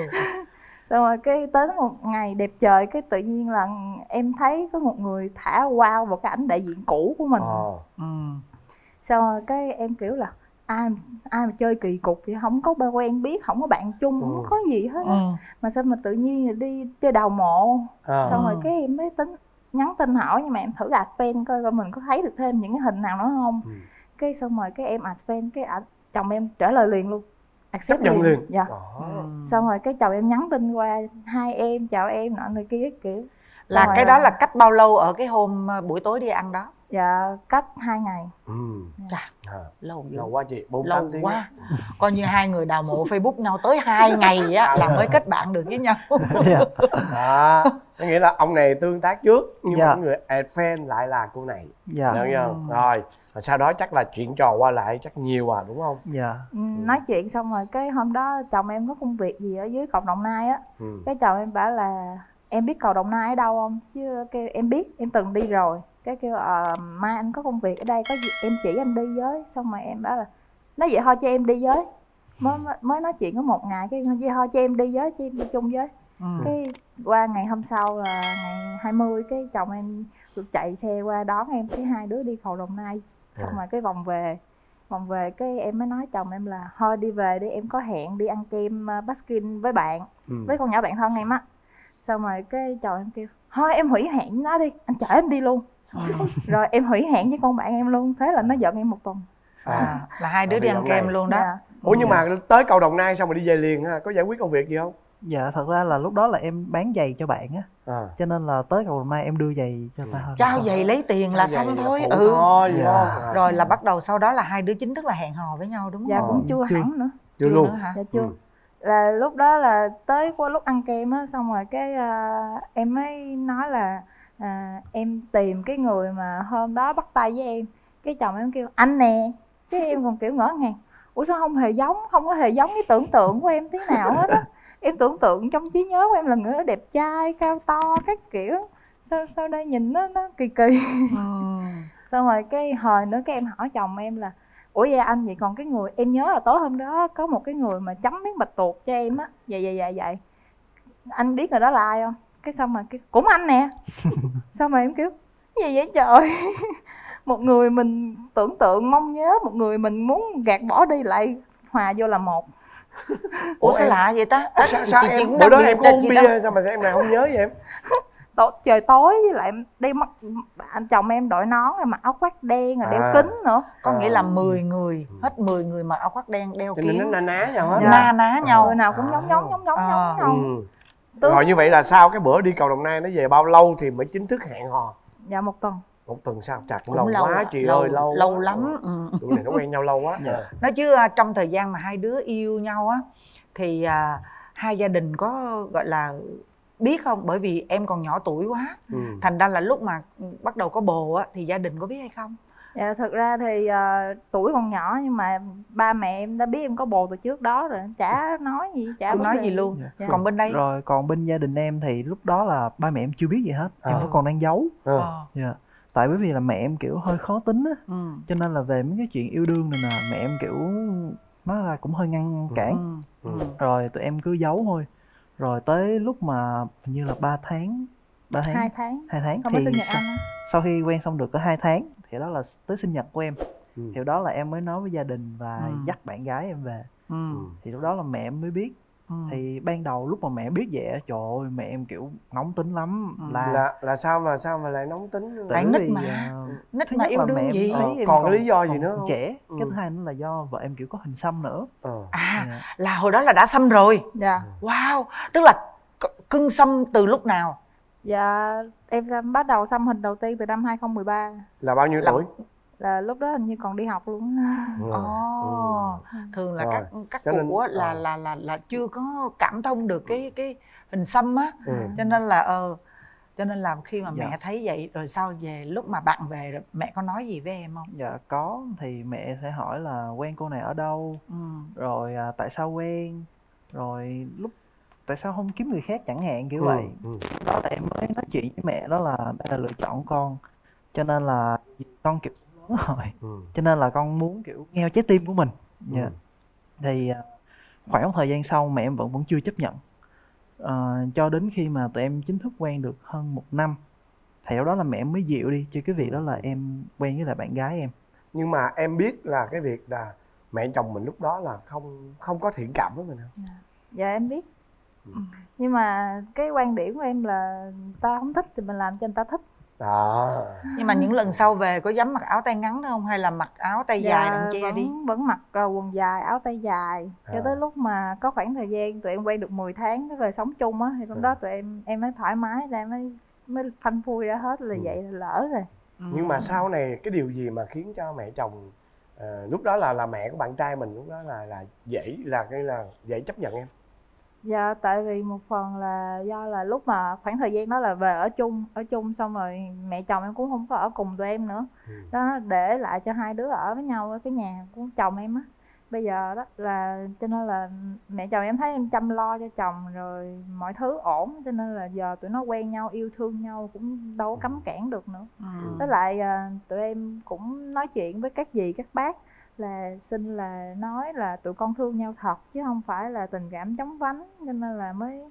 Xong rồi cái tới một ngày đẹp trời, cái tự nhiên là em thấy có một người thả wow vào cái ảnh đại diện cũ của mình. Ờ. Ừ. Xong rồi cái em kiểu là ai ai mà chơi kỳ cục vậy, không có ba quen biết, không có bạn chung, không Ừ. có gì hết á. Ừ. Mà sao mà tự nhiên là đi chơi đào mộ. Ờ. Xong rồi cái em mới tính nhắn tin hỏi, nhưng mà em thử add fan coi coi mình có thấy được thêm những cái hình nào nữa không. Ừ. Cái xong rồi cái em add fan, cái ảnh chồng em trả lời liền luôn, accept Chấp nhận liền. Dạ. Đó. Xong rồi cái chồng em nhắn tin qua hai em chào em nọ người kia kiểu. Là Xong cái rồi đó là cách bao lâu ở cái hôm uh, buổi tối đi ăn đó? dạ cách hai ngày. Ừ. Chà, À. lâu dữ. Lâu quá chị, bốn Lâu tám tiếng. quá. Coi như hai người đào mộ Facebook nhau tới hai ngày á là mới kết bạn được với nhau. Dạ. Đó. Có nghĩa là ông này tương tác trước nhưng Dạ. mà cái người add fan lại là cô này. Dạ. Được không? Rồi, rồi sau đó chắc là chuyện trò qua lại chắc nhiều à đúng không? Dạ. Ừ, nói chuyện xong rồi cái hôm đó chồng em có công việc gì ở dưới cầu Đồng Nai á. Ừ. Cái chồng em bảo là em biết cầu Đồng Nai ở đâu không? Chứ kêu em biết, em từng đi rồi. Cái kêu ờ mai anh có công việc ở đây, có gì em chỉ anh đi với. Xong rồi em bảo là nói vậy thôi cho em đi với. Mới mới nói chuyện có một ngày cái vậy thôi cho em đi với, cho em đi chung với. Ừ. Cái qua ngày hôm sau là ngày hai mươi, cái chồng em được chạy xe qua đón em, cái hai đứa đi cầu Đồng Nai. Xong rồi cái vòng về vòng về cái em mới nói chồng em là thôi đi về đi, em có hẹn đi ăn kem uh, Baskin với bạn, Ừ. với con nhỏ bạn thân em á. Xong rồi cái chồng em kêu thôi em hủy hẹn với nó đi, anh chở em đi luôn. Rồi em hủy hẹn với con bạn em luôn, thế là nó giận em một tuần. À, là hai đứa À, đi đi ăn dạo kem này. luôn đó. Dạ. Ủa nhưng mà tới cầu Đồng Nai xong rồi đi về liền ha, có giải quyết công việc gì không? Dạ, thật ra là lúc đó là em bán giày cho bạn á. À. Cho nên là tới cầu Đồng Nai em đưa giày cho ta thôi. Trao giày lấy tiền là Trao giày xong là thôi. phụ Ừ. thôi, đúng Dạ. không? À. Rồi là bắt đầu sau đó là hai đứa chính thức là hẹn hò với nhau đúng không? Dạ Ờ, cũng chưa chưa. hẳn nữa. Chưa Chưa luôn. nữa hả? Dạ chưa. Ừ. Là lúc đó là tới qua lúc ăn kem á, xong rồi cái uh, em mới nói là uh, em tìm cái người mà hôm đó bắt tay với em. Cái chồng em kêu anh nè. Cái em còn kiểu ngỡ ngàng, ủa sao không hề giống, không có hề giống cái tưởng tượng của em tí nào hết á. em tưởng tượng trong trí nhớ của em là người đó đẹp trai, cao to, các kiểu. Sao sau đây nhìn nó nó kỳ kỳ. Ừ. Xong rồi cái hồi nữa cái em hỏi chồng em là ủa vậy anh, vậy còn cái người em nhớ là tối hôm đó có một cái người mà chấm miếng bạch tuộc cho em á, vậy vậy vậy vậy anh biết người đó là ai không? Cái xong rồi cái cũng anh nè. Xong rồi em kiểu gì vậy trời. Một người mình tưởng tượng mong nhớ, một người mình muốn gạt bỏ đi lại hòa vô là một. Ủa sao lạ vậy ta? Sao, sao, sao em bữa đó em có uống bia sao mà sao em này không nhớ vậy em? Tối, trời tối với lại đeo mắt, anh chồng em đội nón rồi mặc áo khoác đen rồi đeo à. kính nữa. Có à. nghĩa là mười người, hết mười người mặc áo khoác đen đeo kính. Nên nó na ná nhau hết. Dạ. Na ná nhau. Người nào cũng giống giống giống giống à. giống nhau. Ừ. Rồi như vậy là sau cái bữa đi cầu Đồng Nai nó về bao lâu thì mới chính thức hẹn hò? Dạ một tuần. Một tuần sao? Chặt cũng, cũng lâu, lâu quá chị lâu, ơi, lâu lâu lắm. Ừ. Tụi này nó quen nhau lâu quá. Dạ. Nói chứ trong thời gian mà hai đứa yêu nhau á thì à, hai gia đình có gọi là biết không? Bởi vì em còn nhỏ tuổi quá. Ừ. Thành ra là lúc mà bắt đầu có bồ á thì gia đình có biết hay không? Dạ thực ra thì uh, tuổi còn nhỏ nhưng mà ba mẹ em đã biết em có bồ từ trước đó rồi, chả nói gì, chả không nói gì luôn. Dạ. Còn bên đây rồi còn bên gia đình em thì lúc đó là ba mẹ em chưa biết gì hết, à. em vẫn còn đang giấu. À. Dạ. Tại bởi vì là mẹ em kiểu hơi khó tính á, ừ. cho nên là về mấy cái chuyện yêu đương này nè mẹ em kiểu nói là cũng hơi ngăn cản. Ừ. Ừ. Rồi tụi em cứ giấu thôi. Rồi tới lúc mà hình như là ba tháng, ba tháng, hai tháng, hai tháng không thì có sinh nhật anh á. Sau khi quen xong được có hai tháng thì đó là tới sinh nhật của em. Ừ. Thì đó là em mới nói với gia đình và ừ. dắt bạn gái em về. Ừ. Thì lúc đó là mẹ em mới biết. Ừ. Thì ban đầu lúc mà mẹ biết vậy, trời ơi mẹ em kiểu nóng tính lắm. Ừ. là là là sao mà sao mà lại nóng tính? Tại nít mà uh, nít mà yêu đương gì ờ, còn cái lý do gì nữa không? Trẻ. Ừ. Cái thứ hai nữa là do vợ em kiểu có hình xăm nữa. ờ. À yeah. Là hồi đó là đã xăm rồi. Dạ. Wow. Tức là cưng xăm từ lúc nào? Dạ em xăm, bắt đầu xăm hình đầu tiên từ năm hai không một ba. Là bao nhiêu là... tuổi? Là lúc đó hình như còn đi học luôn. Ồ. Oh. Ừ. Thường là rồi. các các cụ nên... là, là là là chưa có cảm thông được cái cái hình xăm á. Ừ. Cho nên là ờ cho nên là khi mà dạ. mẹ thấy vậy rồi sau về lúc mà bạn về rồi mẹ có nói gì với em không? Dạ có, thì mẹ sẽ hỏi là quen cô này ở đâu, ừ. rồi à, tại sao quen, rồi lúc tại sao không kiếm người khác chẳng hạn kiểu ừ. vậy. Ừ. Đó là em mới nói chuyện với mẹ đó là đây là lựa chọn con, cho nên là con kiểu lớn rồi, ừ. cho nên là con muốn kiểu nghe trái tim của mình. Dạ. Ừ. Thì khoảng một thời gian sau mẹ em vẫn vẫn chưa chấp nhận. À, cho đến khi mà tụi em chính thức quen được hơn một năm thì đó là mẹ em mới dịu đi cho cái việc đó là em quen với lại bạn gái em. Nhưng mà em biết là cái việc là mẹ chồng mình lúc đó là không không có thiện cảm với mình không? Dạ, dạ em biết. Ừ. Nhưng mà cái quan điểm của em là ta không thích thì mình làm cho người ta thích. Đó. Nhưng mà những lần sau về có dám mặc áo tay ngắn nữa không hay là mặc áo tay dạ, dài đặng che vẫn, đi? Vẫn mặc uh, quần dài, áo tay dài. À. Cho tới lúc mà có khoảng thời gian tụi em quen được mười tháng cái về sống chung á thì lúc à. đó tụi em em mới thoải mái ra mới mới phanh phui ra hết là ừ. vậy là lỡ rồi. Ừ. Nhưng mà sau này cái điều gì mà khiến cho mẹ chồng uh, lúc đó là là mẹ của bạn trai mình lúc đó là là dễ là cái là dễ chấp nhận em? Dạ tại vì một phần là do là lúc mà khoảng thời gian đó là về ở chung ở chung xong rồi mẹ chồng em cũng không có ở cùng tụi em nữa. Ừ. Đó để lại cho hai đứa ở với nhau ở cái nhà của chồng em á. Bây giờ đó là cho nên là mẹ chồng em thấy em chăm lo cho chồng rồi mọi thứ ổn, cho nên là giờ tụi nó quen nhau yêu thương nhau cũng đâu có cấm cản được nữa. Ừ. Với lại tụi em cũng nói chuyện với các dì các bác là xin là nói là tụi con thương nhau thật chứ không phải là tình cảm chóng vánh, cho nên là mới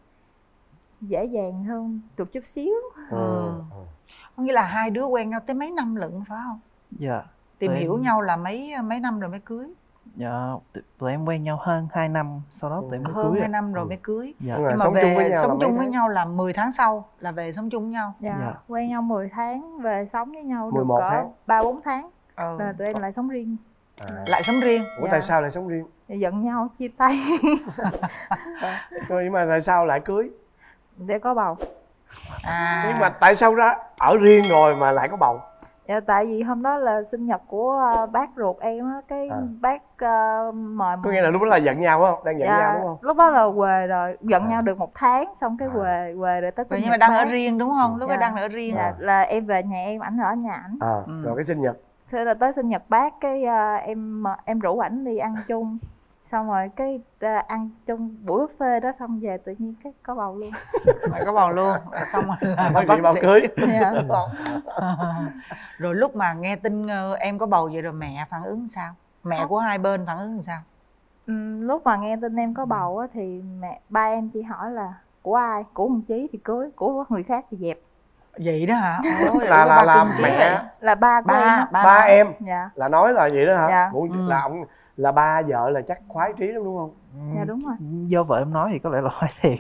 dễ dàng hơn được chút xíu. Ừ. Có nghĩa là hai đứa quen nhau tới mấy năm lận phải không? Dạ. Tìm tụi hiểu em... nhau là mấy mấy năm rồi mới cưới? Dạ, tụi em quen nhau hơn hai năm, sau đó tụi em mới hơn cưới. hai năm rồi mới cưới. Dạ. Nhưng mà sống về chung với nhau sống là chung với nhau là mười tháng sau là về sống chung với nhau. Dạ, dạ. Quen nhau mười tháng, về sống với nhau được cỡ ba bốn tháng. Ừ. Rồi tụi em lại sống riêng. À. Lại sống riêng. Ủa dạ. Tại sao lại sống riêng? Giận nhau chia tay. Rồi nhưng mà tại sao lại cưới? Để có bầu. À. Nhưng mà tại sao ra ở riêng rồi mà lại có bầu? Dạ tại vì hôm đó là sinh nhật của uh, bác ruột em á, cái à. bác uh, mời. Có nghĩa là lúc đó là giận nhau đúng không? Đang giận dạ, nhau đúng không? Lúc đó là quề rồi, giận à. nhau được một tháng xong cái à. quề quề rồi tới sinh nhật. Nhưng mà đang bác. ở riêng đúng không? Lúc đó dạ. đang ở riêng. Dạ, à. là em về nhà em, ảnh ở nhà ảnh. À, ừ. Rồi cái sinh nhật. Thế là tới sinh nhật bác cái uh, em em rủ ảnh đi ăn chung. Xong rồi cái à, ăn trong buổi buffet đó xong về tự nhiên cái có bầu luôn. Mày có bầu luôn, xong rồi là bác bác sĩ bảo sĩ. cưới. Dạ. Rồi lúc mà nghe tin ờ, em có bầu vậy rồi mẹ phản ứng sao? Mẹ Không. của hai bên phản ứng sao? Ừm, lúc mà nghe tin em có bầu á, thì mẹ ba em chỉ hỏi là của ai, của ông Chí thì cưới, của người khác thì dẹp. Vậy đó hả? Ôi, là là ba là cưng chí mẹ vậy. Là ba của Ba- em á. ba ba nói. em Dạ. là nói là vậy đó hả? Dạ. Muốn Ừ. là ông là ba vợ là chắc khoái trí lắm đúng không? Dạ đúng rồi. Do vợ em nói thì có lẽ là phải thiệt.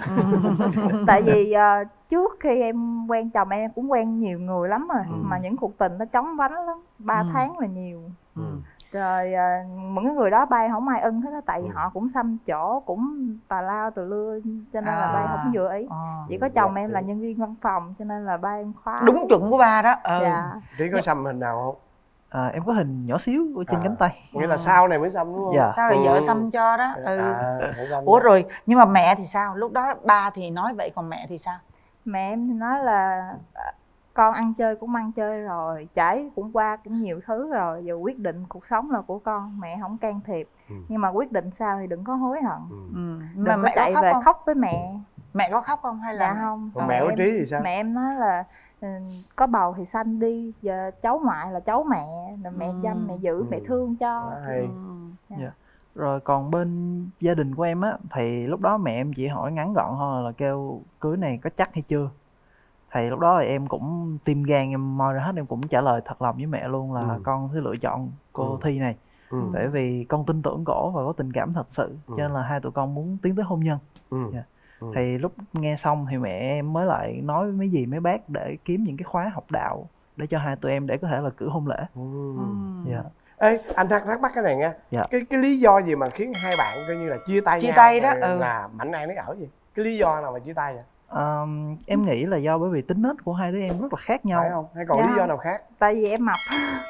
Tại vì ờ, trước khi em quen chồng em cũng quen nhiều người lắm rồi, Ừ. mà những cuộc tình nó chóng vánh lắm, ba Ừ. tháng là nhiều. Ừ. Rồi ờ, những cái người đó bay không ai ưng hết á, tại vì Ừ. họ cũng xăm chỗ, cũng tà lao tà lưa, cho nên là À. bay không vừa ý. Ờ. Chỉ có chồng em là nhân viên văn phòng cho nên là ba em khóa. Đúng chuẩn của ba đó. Ừ. Dạ. Trí có xăm hình nào không? À, em có hình nhỏ xíu ở trên À. cánh tay. Nghĩa là sau này mới xăm đúng không? Dạ. Sao lại Ừ. vợ xăm cho đó? Ừ. À, phải xăm Ủa đó. rồi, nhưng mà mẹ thì sao? Lúc đó ba thì nói vậy, còn mẹ thì sao? Mẹ em thì nói là "Ờ, con ăn chơi cũng ăn chơi rồi, trải cũng qua cũng nhiều thứ rồi, giờ quyết định cuộc sống là của con, mẹ không can thiệp. Ừ. Nhưng mà quyết định sao thì đừng có hối hận. Ừ. Ừ. Đừng Mà có mẹ chạy có khóc về không? khóc với mẹ. Mẹ có khóc không hay là? Dạ không. Còn mẹ của em, Trí thì sao? Mẹ em nói là ừ, có bầu thì sanh đi, giờ cháu ngoại là cháu mẹ, rồi mẹ Ừ. chăm, mẹ giữ, Ừ. mẹ thương cho. Quá hay. Ừ. Dạ. Dạ. Rồi còn bên gia đình của em á, thì lúc đó mẹ em chỉ hỏi ngắn gọn thôi là kêu cưới này có chắc hay chưa. Thì lúc đó thì em cũng tim gan em moi ra hết, em cũng trả lời thật lòng với mẹ luôn là Ừ. con sẽ lựa chọn cô Ừ. Thi này. Ừ. Tại vì con tin tưởng cổ và có tình cảm thật sự, Ừ. cho nên là hai tụi con muốn tiến tới hôn nhân. Ừ. Dạ. Ừ. Thì lúc nghe xong thì mẹ em mới lại nói với mấy dì mấy bác để kiếm những cái khóa học đạo để cho hai tụi em để có thể là cử hôn lễ. Ừ. Dạ. Ê, anh thắc thắc mắc cái này nha. Dạ. Cái cái lý do gì mà khiến hai bạn coi như là chia tay Chia nhau tay đó, rồi ừ. là mạnh ai nấy ở gì? Cái lý do nào mà chia tay vậy? Ờm, em nghĩ là do bởi vì tính nết của hai đứa em rất là khác nhau. Phải không? Hay còn Dạ. lý do nào khác? Tại vì em mập.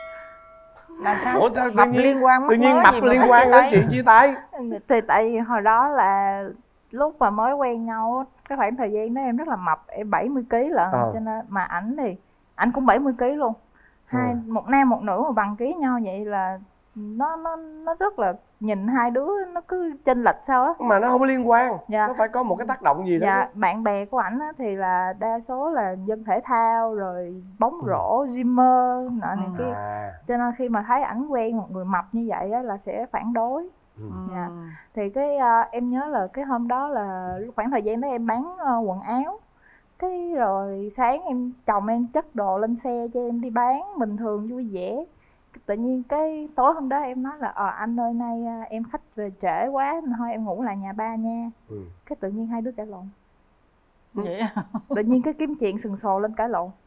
Là sao? Ủa sao tự Mập nhiên liên quan mắc tự nhiên mớ mập gì mà liên phải quan chia đến tay? chuyện chia tay? Thì tại vì hồi đó là lúc mà mới quen nhau á, cái khoảng thời gian đó em rất là mập, em bảy mươi ký lận. Ờ. Cho nên mà ảnh thì ảnh cũng bảy mươi ký luôn. Hai Ừ. một nam một nữ mà bằng ký nhau vậy là nó nó nó rất là, nhìn hai đứa nó cứ chênh lệch sao á. Mà nó không có liên quan. Dạ. Nó phải có một cái tác động gì đó. Dạ, bạn bè của ảnh á thì là đa số là dân thể thao rồi bóng rổ, gymer nọ này Ừ. kia. À. Cho nên khi mà thấy ảnh quen một người mập như vậy á là sẽ phản đối. Ừ. Dạ. Thì cái à, em nhớ là cái hôm đó là khoảng thời gian đó em bán à, quần áo. Cái rồi sáng em chồng em chất đồ lên xe cho em đi bán bình thường vui vẻ. Tự nhiên cái tối hôm đó em nói là ờ anh ơi nay à, em khách về trễ quá thôi em ngủ lại nhà ba nha. Ừ. Cái tự nhiên hai đứa cãi lộn. Vậy à? Tự nhiên cái kiếm chuyện sừng sồ lên cãi lộn.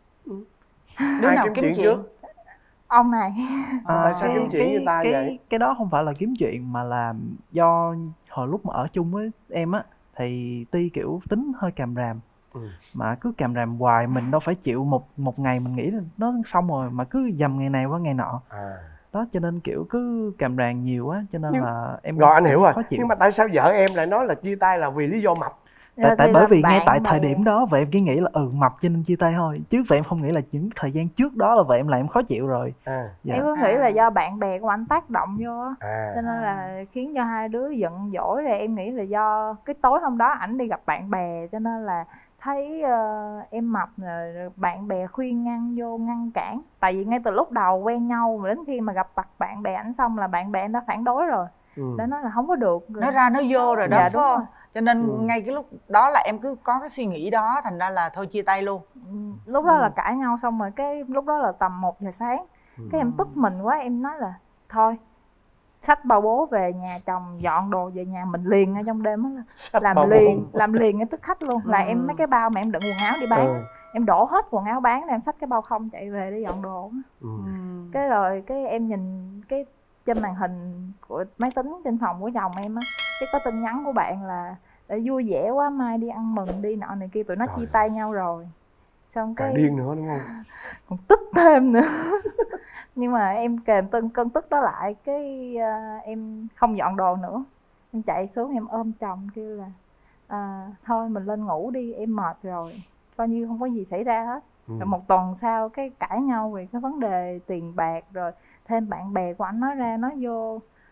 Đứa Ai nào kiếm kiếm chuyện chuyện? trước? Ông này. À, Tại sao kiếm chuyện cái, với ta cái, vậy? Cái đó không phải là kiếm chuyện mà là do hồi lúc mà ở chung với em á thì Ti kiểu tính hơi càm ràm. Ừ. Mà cứ càm ràm hoài mình đâu phải chịu một một ngày mình nghĩ là nó xong rồi mà cứ dầm ngày này qua ngày nọ. À. Đó cho nên kiểu cứ càm ràm nhiều á cho nên Nhưng- là em Rồi anh hiểu rồi. khó chịu. Nhưng mà tại sao vợ em lại nói là chia tay là vì lý do mập? Tại, tại Thì bởi là vì ngay bạn tại bè. thời điểm đó vậy em chỉ nghĩ là ừ mập cho nên chia tay thôi, chứ vậy em không nghĩ là những thời gian trước đó là vậy em làm em khó chịu rồi. À. Dạ. Em cứ nghĩ là do bạn bè của anh tác động vô á. À. Cho nên là khiến cho hai đứa giận dỗi. Rồi em nghĩ là do cái tối hôm đó ảnh đi gặp bạn bè cho nên là thấy ờ, em mập rồi bạn bè khuyên ngăn vô ngăn cản. Tại vì ngay từ lúc đầu quen nhau mà đến khi mà gặp mặt bạn bè ảnh xong là bạn bè anh đã phản đối rồi. Ừ. Đã nói là không có được. Nó ra nó vô rồi đó, Dạ, phải đúng không? rồi. Cho nên Ừ. ngay cái lúc đó là em cứ có cái suy nghĩ đó, thành ra là thôi chia tay luôn. Lúc đó là cãi nhau xong rồi cái lúc đó là tầm một giờ sáng. Ừ. Cái em tức mình quá em nói là thôi xách bao bố về nhà chồng, dọn đồ về nhà mình liền ngay trong đêm á. Xách Làm bao bố. liền, làm liền ngay tức khách luôn. Là Ừ. em mấy cái bao mà em đựng quần áo đi bán Ừ. á, em đổ hết quần áo bán rồi em xách cái bao không chạy về để dọn đồ á. Ừ. Cái rồi cái em nhìn cái trên màn hình của máy tính trên phòng của chồng em á, cái có tin nhắn của bạn là "Để vui vẻ quá mai đi ăn mừng đi nọ này kia, tụi nó Trời. chia tay nhau rồi." Xong Càng cái điên nữa đúng không? còn tức thêm nữa. Nhưng mà em kềm cơn cơn tức đó lại, cái à, em không dọn đồ nữa, em chạy xuống em ôm chồng kêu là à, thôi mình lên ngủ đi, em mệt rồi, coi như không có gì xảy ra hết. Ừ. Rồi một tuần sau cái cãi nhau về cái vấn đề tiền bạc, rồi thêm bạn bè của anh nói ra nói vô,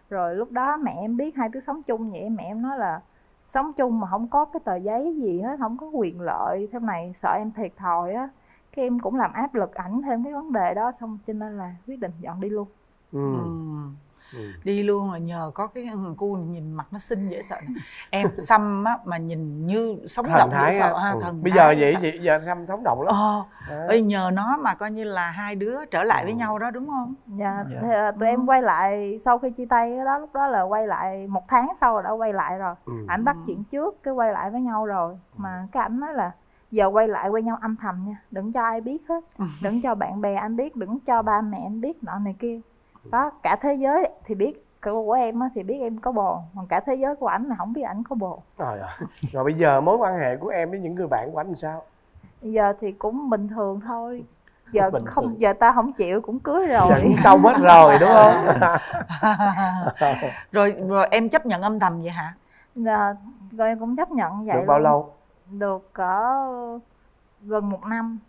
Rồi lúc đó mẹ em biết hai đứa sống chung vậy, mẹ em nói là sống chung mà không có cái tờ giấy gì hết, không có quyền lợi theo này, sợ em thiệt thòi á. Cái em cũng làm áp lực ảnh thêm cái vấn đề đó, xong cho nên là quyết định dọn đi luôn. Ừ. Ừ. Ừ. Đi luôn là nhờ có cái thằng cu nhìn mặt nó xinh dễ sợ. Em Sâm á mà nhìn như sống động dễ sợ ha. Ừ. Thần Bây giờ vậy sợ. chị giờ Sâm sống động lắm. Ờ. Ê, nhờ nó mà coi như là hai đứa trở lại với nhau đó đúng không? Dạ, thì tụi em quay lại sau khi chia tay đó, lúc đó là quay lại một tháng sau rồi đã quay lại rồi. Ừ. Ảnh bắt chuyện trước cái quay lại với nhau rồi, mà cái ảnh nói là giờ quay lại quay nhau âm thầm nha, đừng cho ai biết hết, đừng cho bạn bè anh biết, đừng cho ba mẹ anh biết nọ này kia. Đó, cả thế giới thì biết của em á, thì biết em có bồ, còn cả thế giới của ảnh là không biết ảnh có bồ. Rồi, rồi bây giờ mối quan hệ của em với những người bạn của anh sao? Giờ thì cũng bình thường thôi. Giờ Bình không thường. giờ ta không chịu cũng cưới rồi. Giờ cũng xong hết rồi đúng không? Rồi rồi em chấp nhận âm thầm vậy hả? Dạ, rồi em cũng chấp nhận vậy. Được bao luôn. lâu? Được cỡ gần một năm.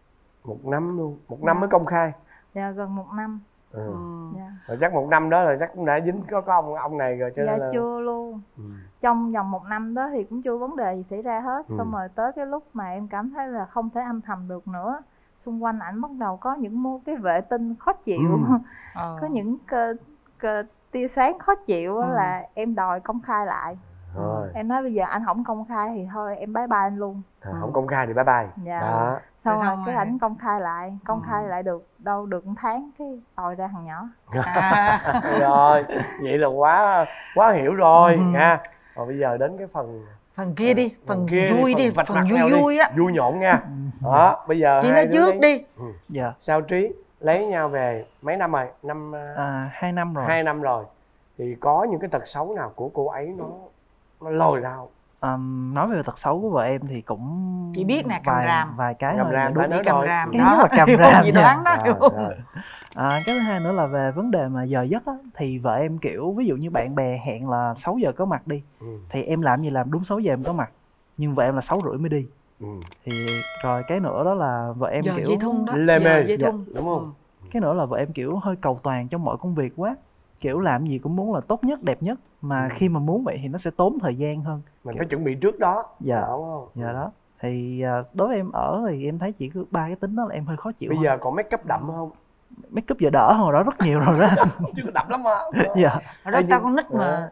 Một năm luôn, một năm mới công khai. Dạ, gần một năm. Ừ. Dạ. Rồi chắc một năm đó là chắc cũng đã dính có, có ông ông này rồi cho Dạ nên là... chưa luôn. Ừ. Trong vòng một năm đó thì cũng chưa vấn đề gì xảy ra hết. Ừ. Xong rồi tới cái lúc mà em cảm thấy là không thể âm thầm được nữa, xung quanh ảnh bắt đầu có những mô cái vệ tinh khó chịu. Ừ. Ờ. Có những cơ, cơ, tia sáng khó chịu á, Ừ. là em đòi công khai lại. Rồi. Em nói bây giờ anh không công khai thì thôi em bye bye anh luôn. À, không công khai thì bye bye. Dạ. Đó. Xong Rồi rồi xong cái rồi. ảnh công khai lại, công khai lại được đâu được một tháng cái đòi ra thằng nhỏ. À. Rồi, vậy là quá quá hiểu rồi Ừ. nha. Rồi bây giờ đến cái phần Phần kia đi, phần kia vui đi, vạch phần mặt vui nhau đi. vui á. Vui nhộn nha. Đó, bây giờ Chị hai nói đứa trước lấy- đi. Ừ. Dạ. Sao Trí lấy nhau về mấy năm rồi? Năm À, hai năm rồi. hai năm rồi. Thì có những cái tật xấu nào của cô ấy nó nó lồi ra không? Um, nói về tật xấu của vợ em thì cũng Chị biết nè, cầm vài, ràm. vài cái Cầm thôi. ràm, Đúng phải nói Cầm rồi. ràm cái đó. đó là cầm Hiểu ràm không? Chị nha. đoán đó, Rồi, hiểu không? rồi. À, cái thứ hai nữa là về vấn đề mà giờ giấc á, thì vợ em kiểu ví dụ như bạn bè hẹn là sáu giờ có mặt đi, Ừ. thì em làm gì làm đúng sáu giờ em có mặt, nhưng vợ em là sáu rưỡi mới đi. Ừ. Thì rồi cái nữa đó là vợ em Giờ kiểu dây thun đó. Lê Giờ mê. dây Dạ. thun. Đúng không? cái nữa là vợ em kiểu hơi cầu toàn trong mọi công việc quá, kiểu làm gì cũng muốn là tốt nhất đẹp nhất, mà khi mà muốn vậy thì nó sẽ tốn thời gian hơn. Mình phải chuẩn bị trước đó. Dạ. Đúng không? Dạ đó. Thì à, đối với em ở thì em thấy chỉ có ba cái tính đó là em hơi khó chịu. Bây thôi. giờ còn make up đậm không? Make up giờ đỡ hồi đó rất nhiều rồi đó. Chứ có đậm lắm mà. Dạ. Ở đó tao con nít mà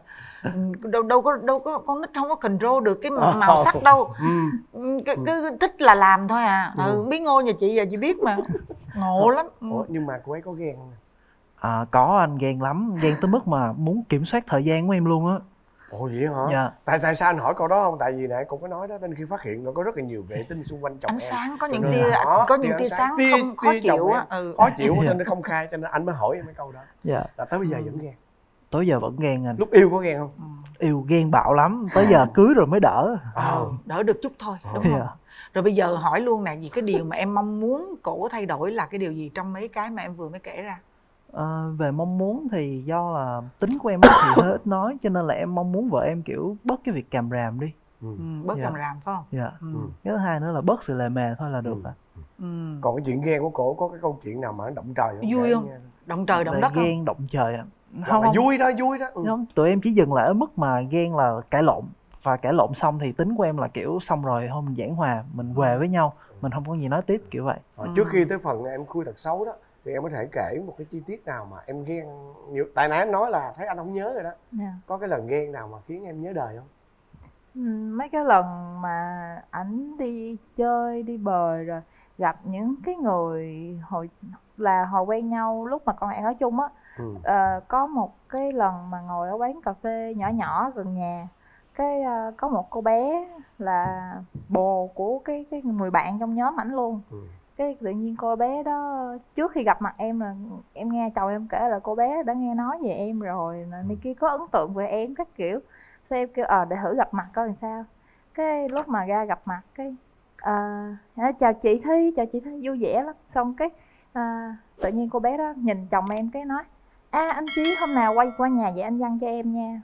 đâu đâu có đâu có con nít không có control được cái màu sắc đâu. Ừ. Cứ, cứ thích là làm thôi à. Ừ, biết Ngô nhà chị giờ chị biết mà. Ngộ lắm. Ủa, nhưng mà cô ấy có ghen không? À, có, anh ghen lắm, ghen tới mức mà muốn kiểm soát thời gian của em luôn á. Ồ vậy hả? Dạ. Tại tại sao anh hỏi câu đó không? Tại vì nãy cũng có nói đó, nên khi phát hiện nó có rất là nhiều vệ tinh xung quanh chồng Ánh em. sáng có Cho những nên tia là đó, có những ánh tia sáng tia- không khó tia chịu chồng á. em Ừ. Khó chịu cho nên không khai, cho nên anh mới hỏi em cái câu đó. Dạ. Là tới bây giờ vẫn ghen. Tới giờ vẫn ghen anh. Lúc yêu có ghen không? Yêu ghen bạo lắm, tới giờ cưới rồi mới đỡ. Ờ. Đỡ được chút thôi, đúng Dạ. không? Rồi bây giờ hỏi luôn nè, vì cái điều mà em mong muốn cổ thay đổi là cái điều gì trong mấy cái mà em vừa mới kể ra? À, về mong muốn thì do là tính của em á thì hơi ít nói, cho nên là em mong muốn vợ em kiểu bớt cái việc càm ràm đi. Ừ. Ừ, bớt Dạ. càm ràm phải không? Dạ. Ừ. Cái thứ hai nữa là bớt sự lề mề thôi là được Ừ. rồi. Ừ. Còn cái chuyện ghen của cổ có cái câu chuyện nào mà nó động trời không? Vui Kể không? nghe. Động trời động Về đất không? ghen động trời ạ. Không, mà vui thôi, vui đó. Ừ. Không, tụi em chỉ dừng lại ở mức mà ghen là cãi lộn, và cãi lộn xong thì tính của em là kiểu xong rồi thôi mình giảng hòa, mình về với nhau, mình không có gì nói tiếp kiểu vậy. Ờ, Trước khi tới phần em khui thật xấu đó, thì em có thể kể một cái chi tiết nào mà em ghen nhiều. Tại nãy em nói là thấy anh không nhớ rồi đó. Dạ. Có cái lần ghen nào mà khiến em nhớ đời không? Ừ, mấy cái lần mà ảnh đi chơi đi bời rồi gặp những cái người hồi là hồi quen nhau lúc mà còn đang ở chung á. Ừ. Ờ, có một cái lần mà ngồi ở quán cà phê nhỏ nhỏ gần nhà, cái ờ, có một cô bé là bồ của cái cái người bạn trong nhóm ảnh luôn. Ừ. Cái tự nhiên cô bé đó trước khi gặp mặt em là em nghe chồng em kể là cô bé đã nghe nói về em rồi này kia, có ấn tượng về em các kiểu. Sao em kêu ờ để thử gặp mặt coi làm sao. Cái lúc mà ra gặp mặt cái uh, chào chị Thi, chào chị Thi, vui vẻ lắm. Xong cái uh, tự nhiên cô bé đó nhìn chồng em cái nói: à anh Chí hôm nào quay qua nhà vậy anh dăng cho em nha.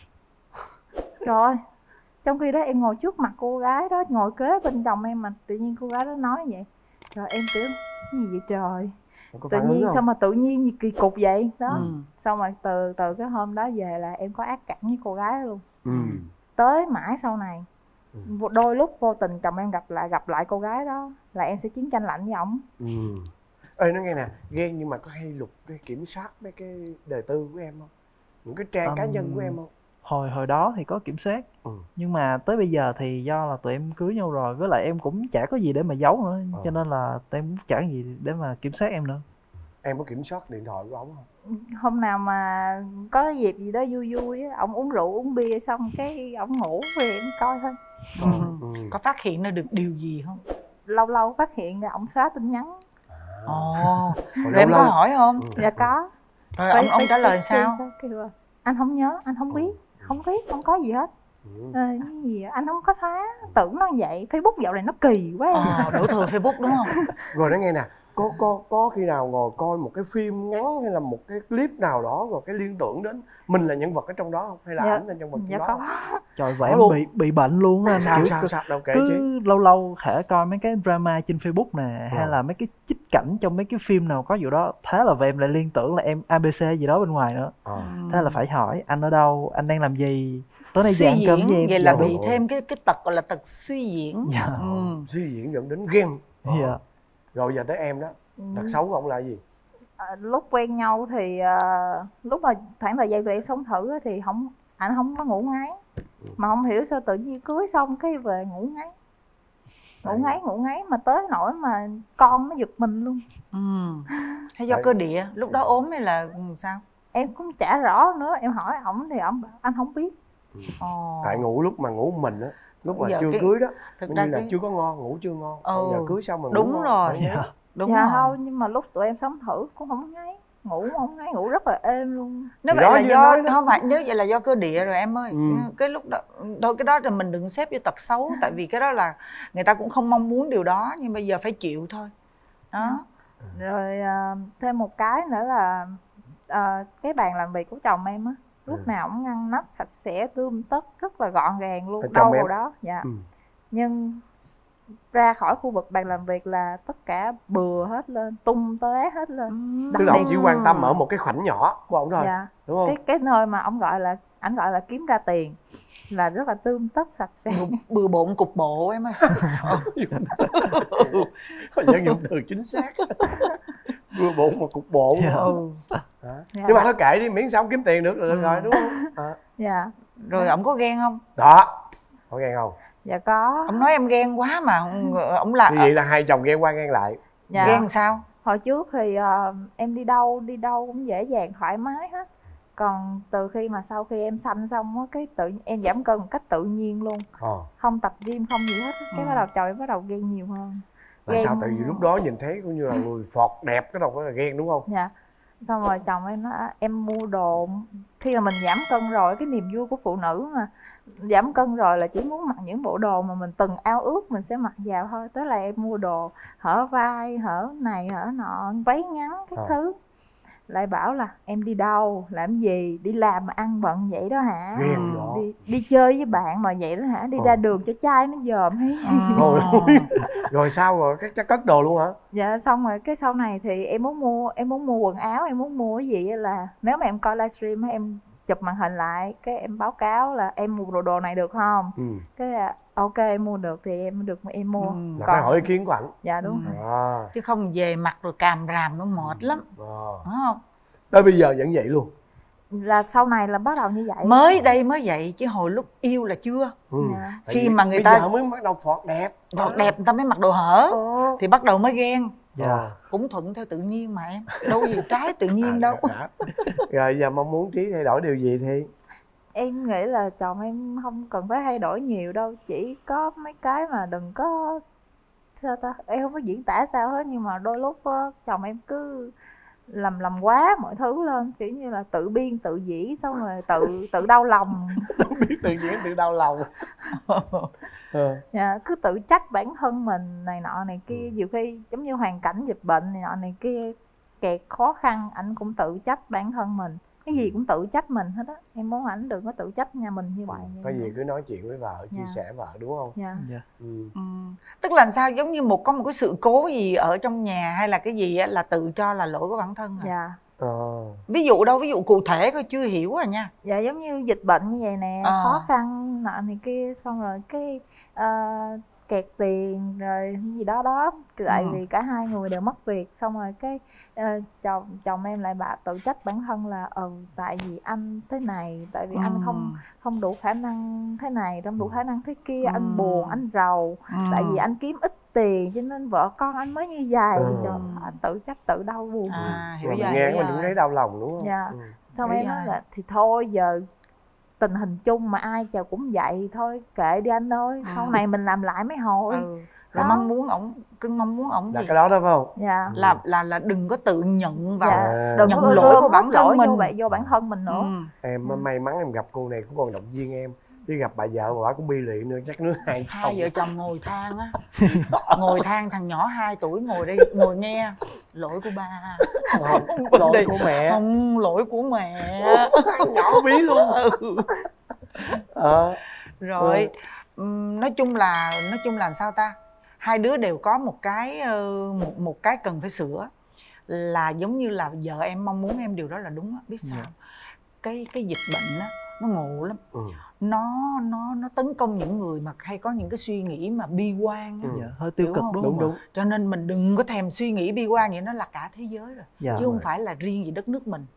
Rồi trong khi đó em ngồi trước mặt cô gái đó, ngồi kế bên chồng em mà tự nhiên cô gái đó nói vậy. Rồi em kiểu gì vậy trời, có tự nhiên sao mà tự nhiên gì kỳ cục vậy đó. Ừ. Xong rồi từ từ cái hôm đó về là em có ác cảm với cô gái luôn. Ừ. Tới mãi sau này, Ừ. đôi lúc vô tình chồng em gặp lại gặp lại cô gái đó là em sẽ chiến tranh lạnh với ổng. Ừ. Ê nói nghe nè, ghen nhưng mà có hay lục cái kiểm soát mấy cái đời tư của em không? Những cái trang Um, cá nhân của em không? hồi hồi đó thì có kiểm soát, Ừ. nhưng mà tới bây giờ thì do là tụi em cưới nhau rồi, với lại em cũng chả có gì để mà giấu nữa, Ờ. cho nên là tụi em cũng chả có gì để mà kiểm soát em nữa. Em có kiểm soát điện thoại của ổng không? Hôm nào mà có cái dịp gì đó vui vui á, ổng uống rượu uống bia xong cái ổng ngủ thì em coi thôi. Ừ. Ừ. Có phát hiện ra được điều gì không? Lâu lâu phát hiện là ổng xóa tin nhắn. Ồ, Hồi rồi em lâu có lâu- hỏi không? Ừ. Dạ có. Rồi ông ông trả lời sao? Kêu là, anh không nhớ, anh không biết, không biết, không có gì hết. Ừ. Ờ, cái gì vậy? Anh không có xóa, tưởng nó vậy. Facebook dạo này nó kỳ quá. Ờ, đổ thừa Facebook đúng không? Rồi nói nghe nè, có có có khi nào ngồi coi một cái phim ngắn hay là một cái clip nào đó rồi cái liên tưởng đến mình là nhân vật ở trong đó không? Hay là Dạ. ảnh là nhân vật trong Dạ đó? có. Trời, Có vậy em luôn. bị bị bệnh luôn á anh. Sao Kiểu sao cứ- sao đâu kể cứ chứ. lâu lâu thể coi mấy cái drama trên Facebook nè, hay Ờ. là mấy cái trích cảnh trong mấy cái phim nào có vụ đó, thế là về em lại liên tưởng là em a bê xê gì đó bên ngoài nữa. Ờ. Thế là phải hỏi anh ở đâu, anh đang làm gì, tối nay về Suy ăn cơm diễn, với em. vậy là Dạ, bị đúng. thêm cái cái tật gọi là tật suy diễn. Dạ. Ừ. Suy diễn dẫn đến ghen. Ờ. Dạ. Rồi giờ tới em đó, tật xấu của ông là gì? À, lúc quen nhau thì uh, lúc mà khoảng thời gian tụi em sống thử á thì không, anh không có ngủ ngáy, mà không hiểu sao tự nhiên cưới xong cái về ngủ ngáy, ngủ ngáy ngủ ngáy mà tới nỗi mà con nó giật mình luôn. Ừ. Hay do Tại- cơ địa, lúc đó ốm hay là sao? Em cũng chả rõ nữa, em hỏi ổng thì ổng bảo anh không biết. Ồ. Tại ngủ lúc mà ngủ một mình á, lúc mà Giờ chưa cái- cưới đó, thực như ra là cái- chưa có ngon, ngủ chưa ngon. Ừ. Còn giờ cưới xong mà ngủ Đúng ngon. rồi. Phải Dạ. Đúng dạ rồi. thôi, nhưng mà lúc tụi em sống thử cũng không ngáy, ngủ không ngáy, ngủ rất là êm luôn. Nếu Thì vậy đó là như do nói đó. không phải, nếu vậy là do cơ địa rồi em ơi. Ừ. Cái lúc đó thôi, cái đó là mình đừng xếp vô tật xấu, tại vì cái đó là người ta cũng không mong muốn điều đó, nhưng bây giờ phải chịu thôi đó. Rồi à, thêm một cái nữa là à, cái bàn làm việc của chồng em á, lúc Ừ. nào cũng ngăn nắp sạch sẽ tươm tất, rất là gọn gàng luôn, Chồng đâu em- vào đó. Dạ. Ừ. Nhưng ra khỏi khu vực bàn làm việc là tất cả bừa hết lên, tung tóe hết lên. Tức là Đặc ông biệt- chỉ quan tâm ở một cái khoảnh nhỏ của ông thôi. Dạ. Đúng không? cái cái nơi mà ông gọi là ảnh gọi là kiếm ra tiền là rất là tươm tất sạch sẽ. Bừa bộn cục bộ em ơi. Dân dụng từ chính xác. Vừa bộn một cục bộ. Dạ. Ừ. Hả? Dạ. Nhưng mà thôi kệ đi, miễn sao ông kiếm tiền được là được rồi, đúng không? À. Dạ. Rồi ổng có ghen không? Đó. Có ghen không? Dạ có. Ông nói em ghen quá mà ông, ông là Như vậy là hai chồng ghen qua ghen lại. Dạ. ghen sao? Hồi trước thì ờ, em đi đâu đi đâu cũng dễ dàng thoải mái hết. Còn từ khi mà sau khi em sanh xong á, cái tự em giảm cân một cách tự nhiên luôn, Ờ. không tập gym không gì hết, cái Ừ. bắt đầu chồng em bắt đầu ghen nhiều hơn. Là Ghen- sao? Tại vì lúc đó nhìn thấy cũng như là người phọt đẹp, cái đầu có là ghen đúng không? Dạ. Xong rồi chồng em nói em mua đồ, khi mà mình giảm cân rồi, cái niềm vui của phụ nữ mà, giảm cân rồi là chỉ muốn mặc những bộ đồ mà mình từng ao ước mình sẽ mặc vào thôi. Tới là em mua đồ hở vai, hở này hở nọ, váy ngắn cái À. thứ, lại bảo là em đi đâu làm gì, đi làm mà ăn bận vậy đó hả, Ghen đó. đi, đi chơi với bạn mà vậy đó hả, đi Ờ. ra đường cho trai nó dòm hay. Rồi, rồi sao rồi? Cái, cái cất đồ luôn hả? Dạ xong rồi cái sau này thì em muốn mua em muốn mua quần áo, em muốn mua cái gì á, là nếu mà em coi livestream á, em chụp màn hình lại cái em báo cáo là em mua đồ đồ này được không, Ừ. cái là ok em mua được thì em được em mua. Ừ. Là Còn- phải hỏi ý kiến của ảnh. Dạ đúng Ừ. rồi. À. Chứ không về mặt rồi càm ràm nó mệt lắm, À. đúng không? Tới bây giờ vẫn vậy luôn. Là sau này là bắt đầu như vậy. Mới đây mới vậy chứ hồi lúc yêu là chưa. Ừ. Dạ. Tại Khi vì mà người bây ta- giờ mới bắt đầu phọt đẹp. Vọt đẹp người ta mới mặc đồ hở Ờ. thì bắt đầu mới ghen. Dạ. Cũng thuận theo tự nhiên mà em, đâu gì trái tự nhiên đâu. À, đã. Rồi giờ mong muốn Trí thay đổi điều gì thì? Em nghĩ là chồng em không cần phải thay đổi nhiều đâu, chỉ có mấy cái mà đừng có, sao ta, em không có diễn tả sao hết, nhưng mà đôi lúc á, chồng em cứ làm làm quá mọi thứ lên, kiểu như là tự biên tự dĩ, xong rồi tự tự đau lòng. Biết tự nhiên tự đau lòng. Ờ. Dạ, cứ tự trách bản thân mình này nọ này kia, nhiều khi giống như hoàn cảnh dịch bệnh này nọ này kia kẹt khó khăn, anh cũng tự trách bản thân mình, cái gì cũng tự trách mình hết á. Em muốn ảnh đừng có tự trách nhà mình như vậy. Có gì cứ nói chuyện với vợ, chia Dạ. sẻ vợ đúng không? Dạ. Dạ. Ừ. Ừ. Tức là sao, giống như một có một cái sự cố gì ở trong nhà hay là cái gì á là tự cho là lỗi của bản thân à? Dạ. Ờ. Ví dụ đâu, ví dụ cụ thể coi chưa hiểu à nha. Dạ giống như dịch bệnh như vậy nè, À. khó khăn nọ này kia, xong rồi cái uh, kẹt tiền rồi gì đó đó, tại Ừ. vì cả hai người đều mất việc, xong rồi cái uh, chồng chồng em lại bà tự trách bản thân là ừ tại vì anh thế này, tại vì Ừ. anh không không đủ khả năng thế này, không đủ khả năng thế kia, Ừ. anh buồn, anh rầu, Ừ. tại vì anh kiếm ít tiền cho nên vợ con anh mới như vậy. Ừ. Trời, anh tự trách tự đau buồn. À, hiểu Mà rồi, mình nghe hiểu mình cũng rồi. thấy đau lòng đúng không? Dạ. Ừ. Xong Hiểu em nói rồi. là thì thôi giờ tình hình chung mà ai chào cũng vậy thôi, kệ đi anh ơi, Ừ. sau này mình làm lại mấy hồi. Ừ. Rồi Đó. mong muốn ổng, cưng mong muốn ổng Là gì? cái đó đó phải không? Dạ. Là là là đừng có tự nhận vào Dạ. Đừng nhận có lỗi của gom bản hết thân lỗi mình. vô, vô bản thân mình nữa. Ừ. Em ừ. may mắn em gặp cô này cũng còn động viên em. Đi gặp bà vợ bà cũng bi luyện nữa, chắc nước hai Hai vợ chồng ngồi than á, ngồi than, thằng nhỏ hai tuổi ngồi đây ngồi nghe lỗi của ba, Lỗi, lỗi của mẹ. không lỗi của mẹ. Nhỏ bí luôn. Ừ. Ờ. Rồi ừm, nói chung là nói chung là sao ta, hai đứa đều có một cái ờ, một một cái cần phải sửa, là giống như là vợ em mong muốn em điều đó là đúng á, biết sao Dạ. cái cái dịch bệnh á nó ngộ lắm. Ừ. nó nó nó tấn công những người mà hay có những cái suy nghĩ mà bi quan á. Ừ. Dạ, hơi tiêu Hiểu cực không? đúng Đúng không đúng. ạ? Cho nên mình đừng có thèm suy nghĩ bi quan vậy, nó là cả thế giới rồi, Dạ. chứ không phải là riêng gì đất nước mình.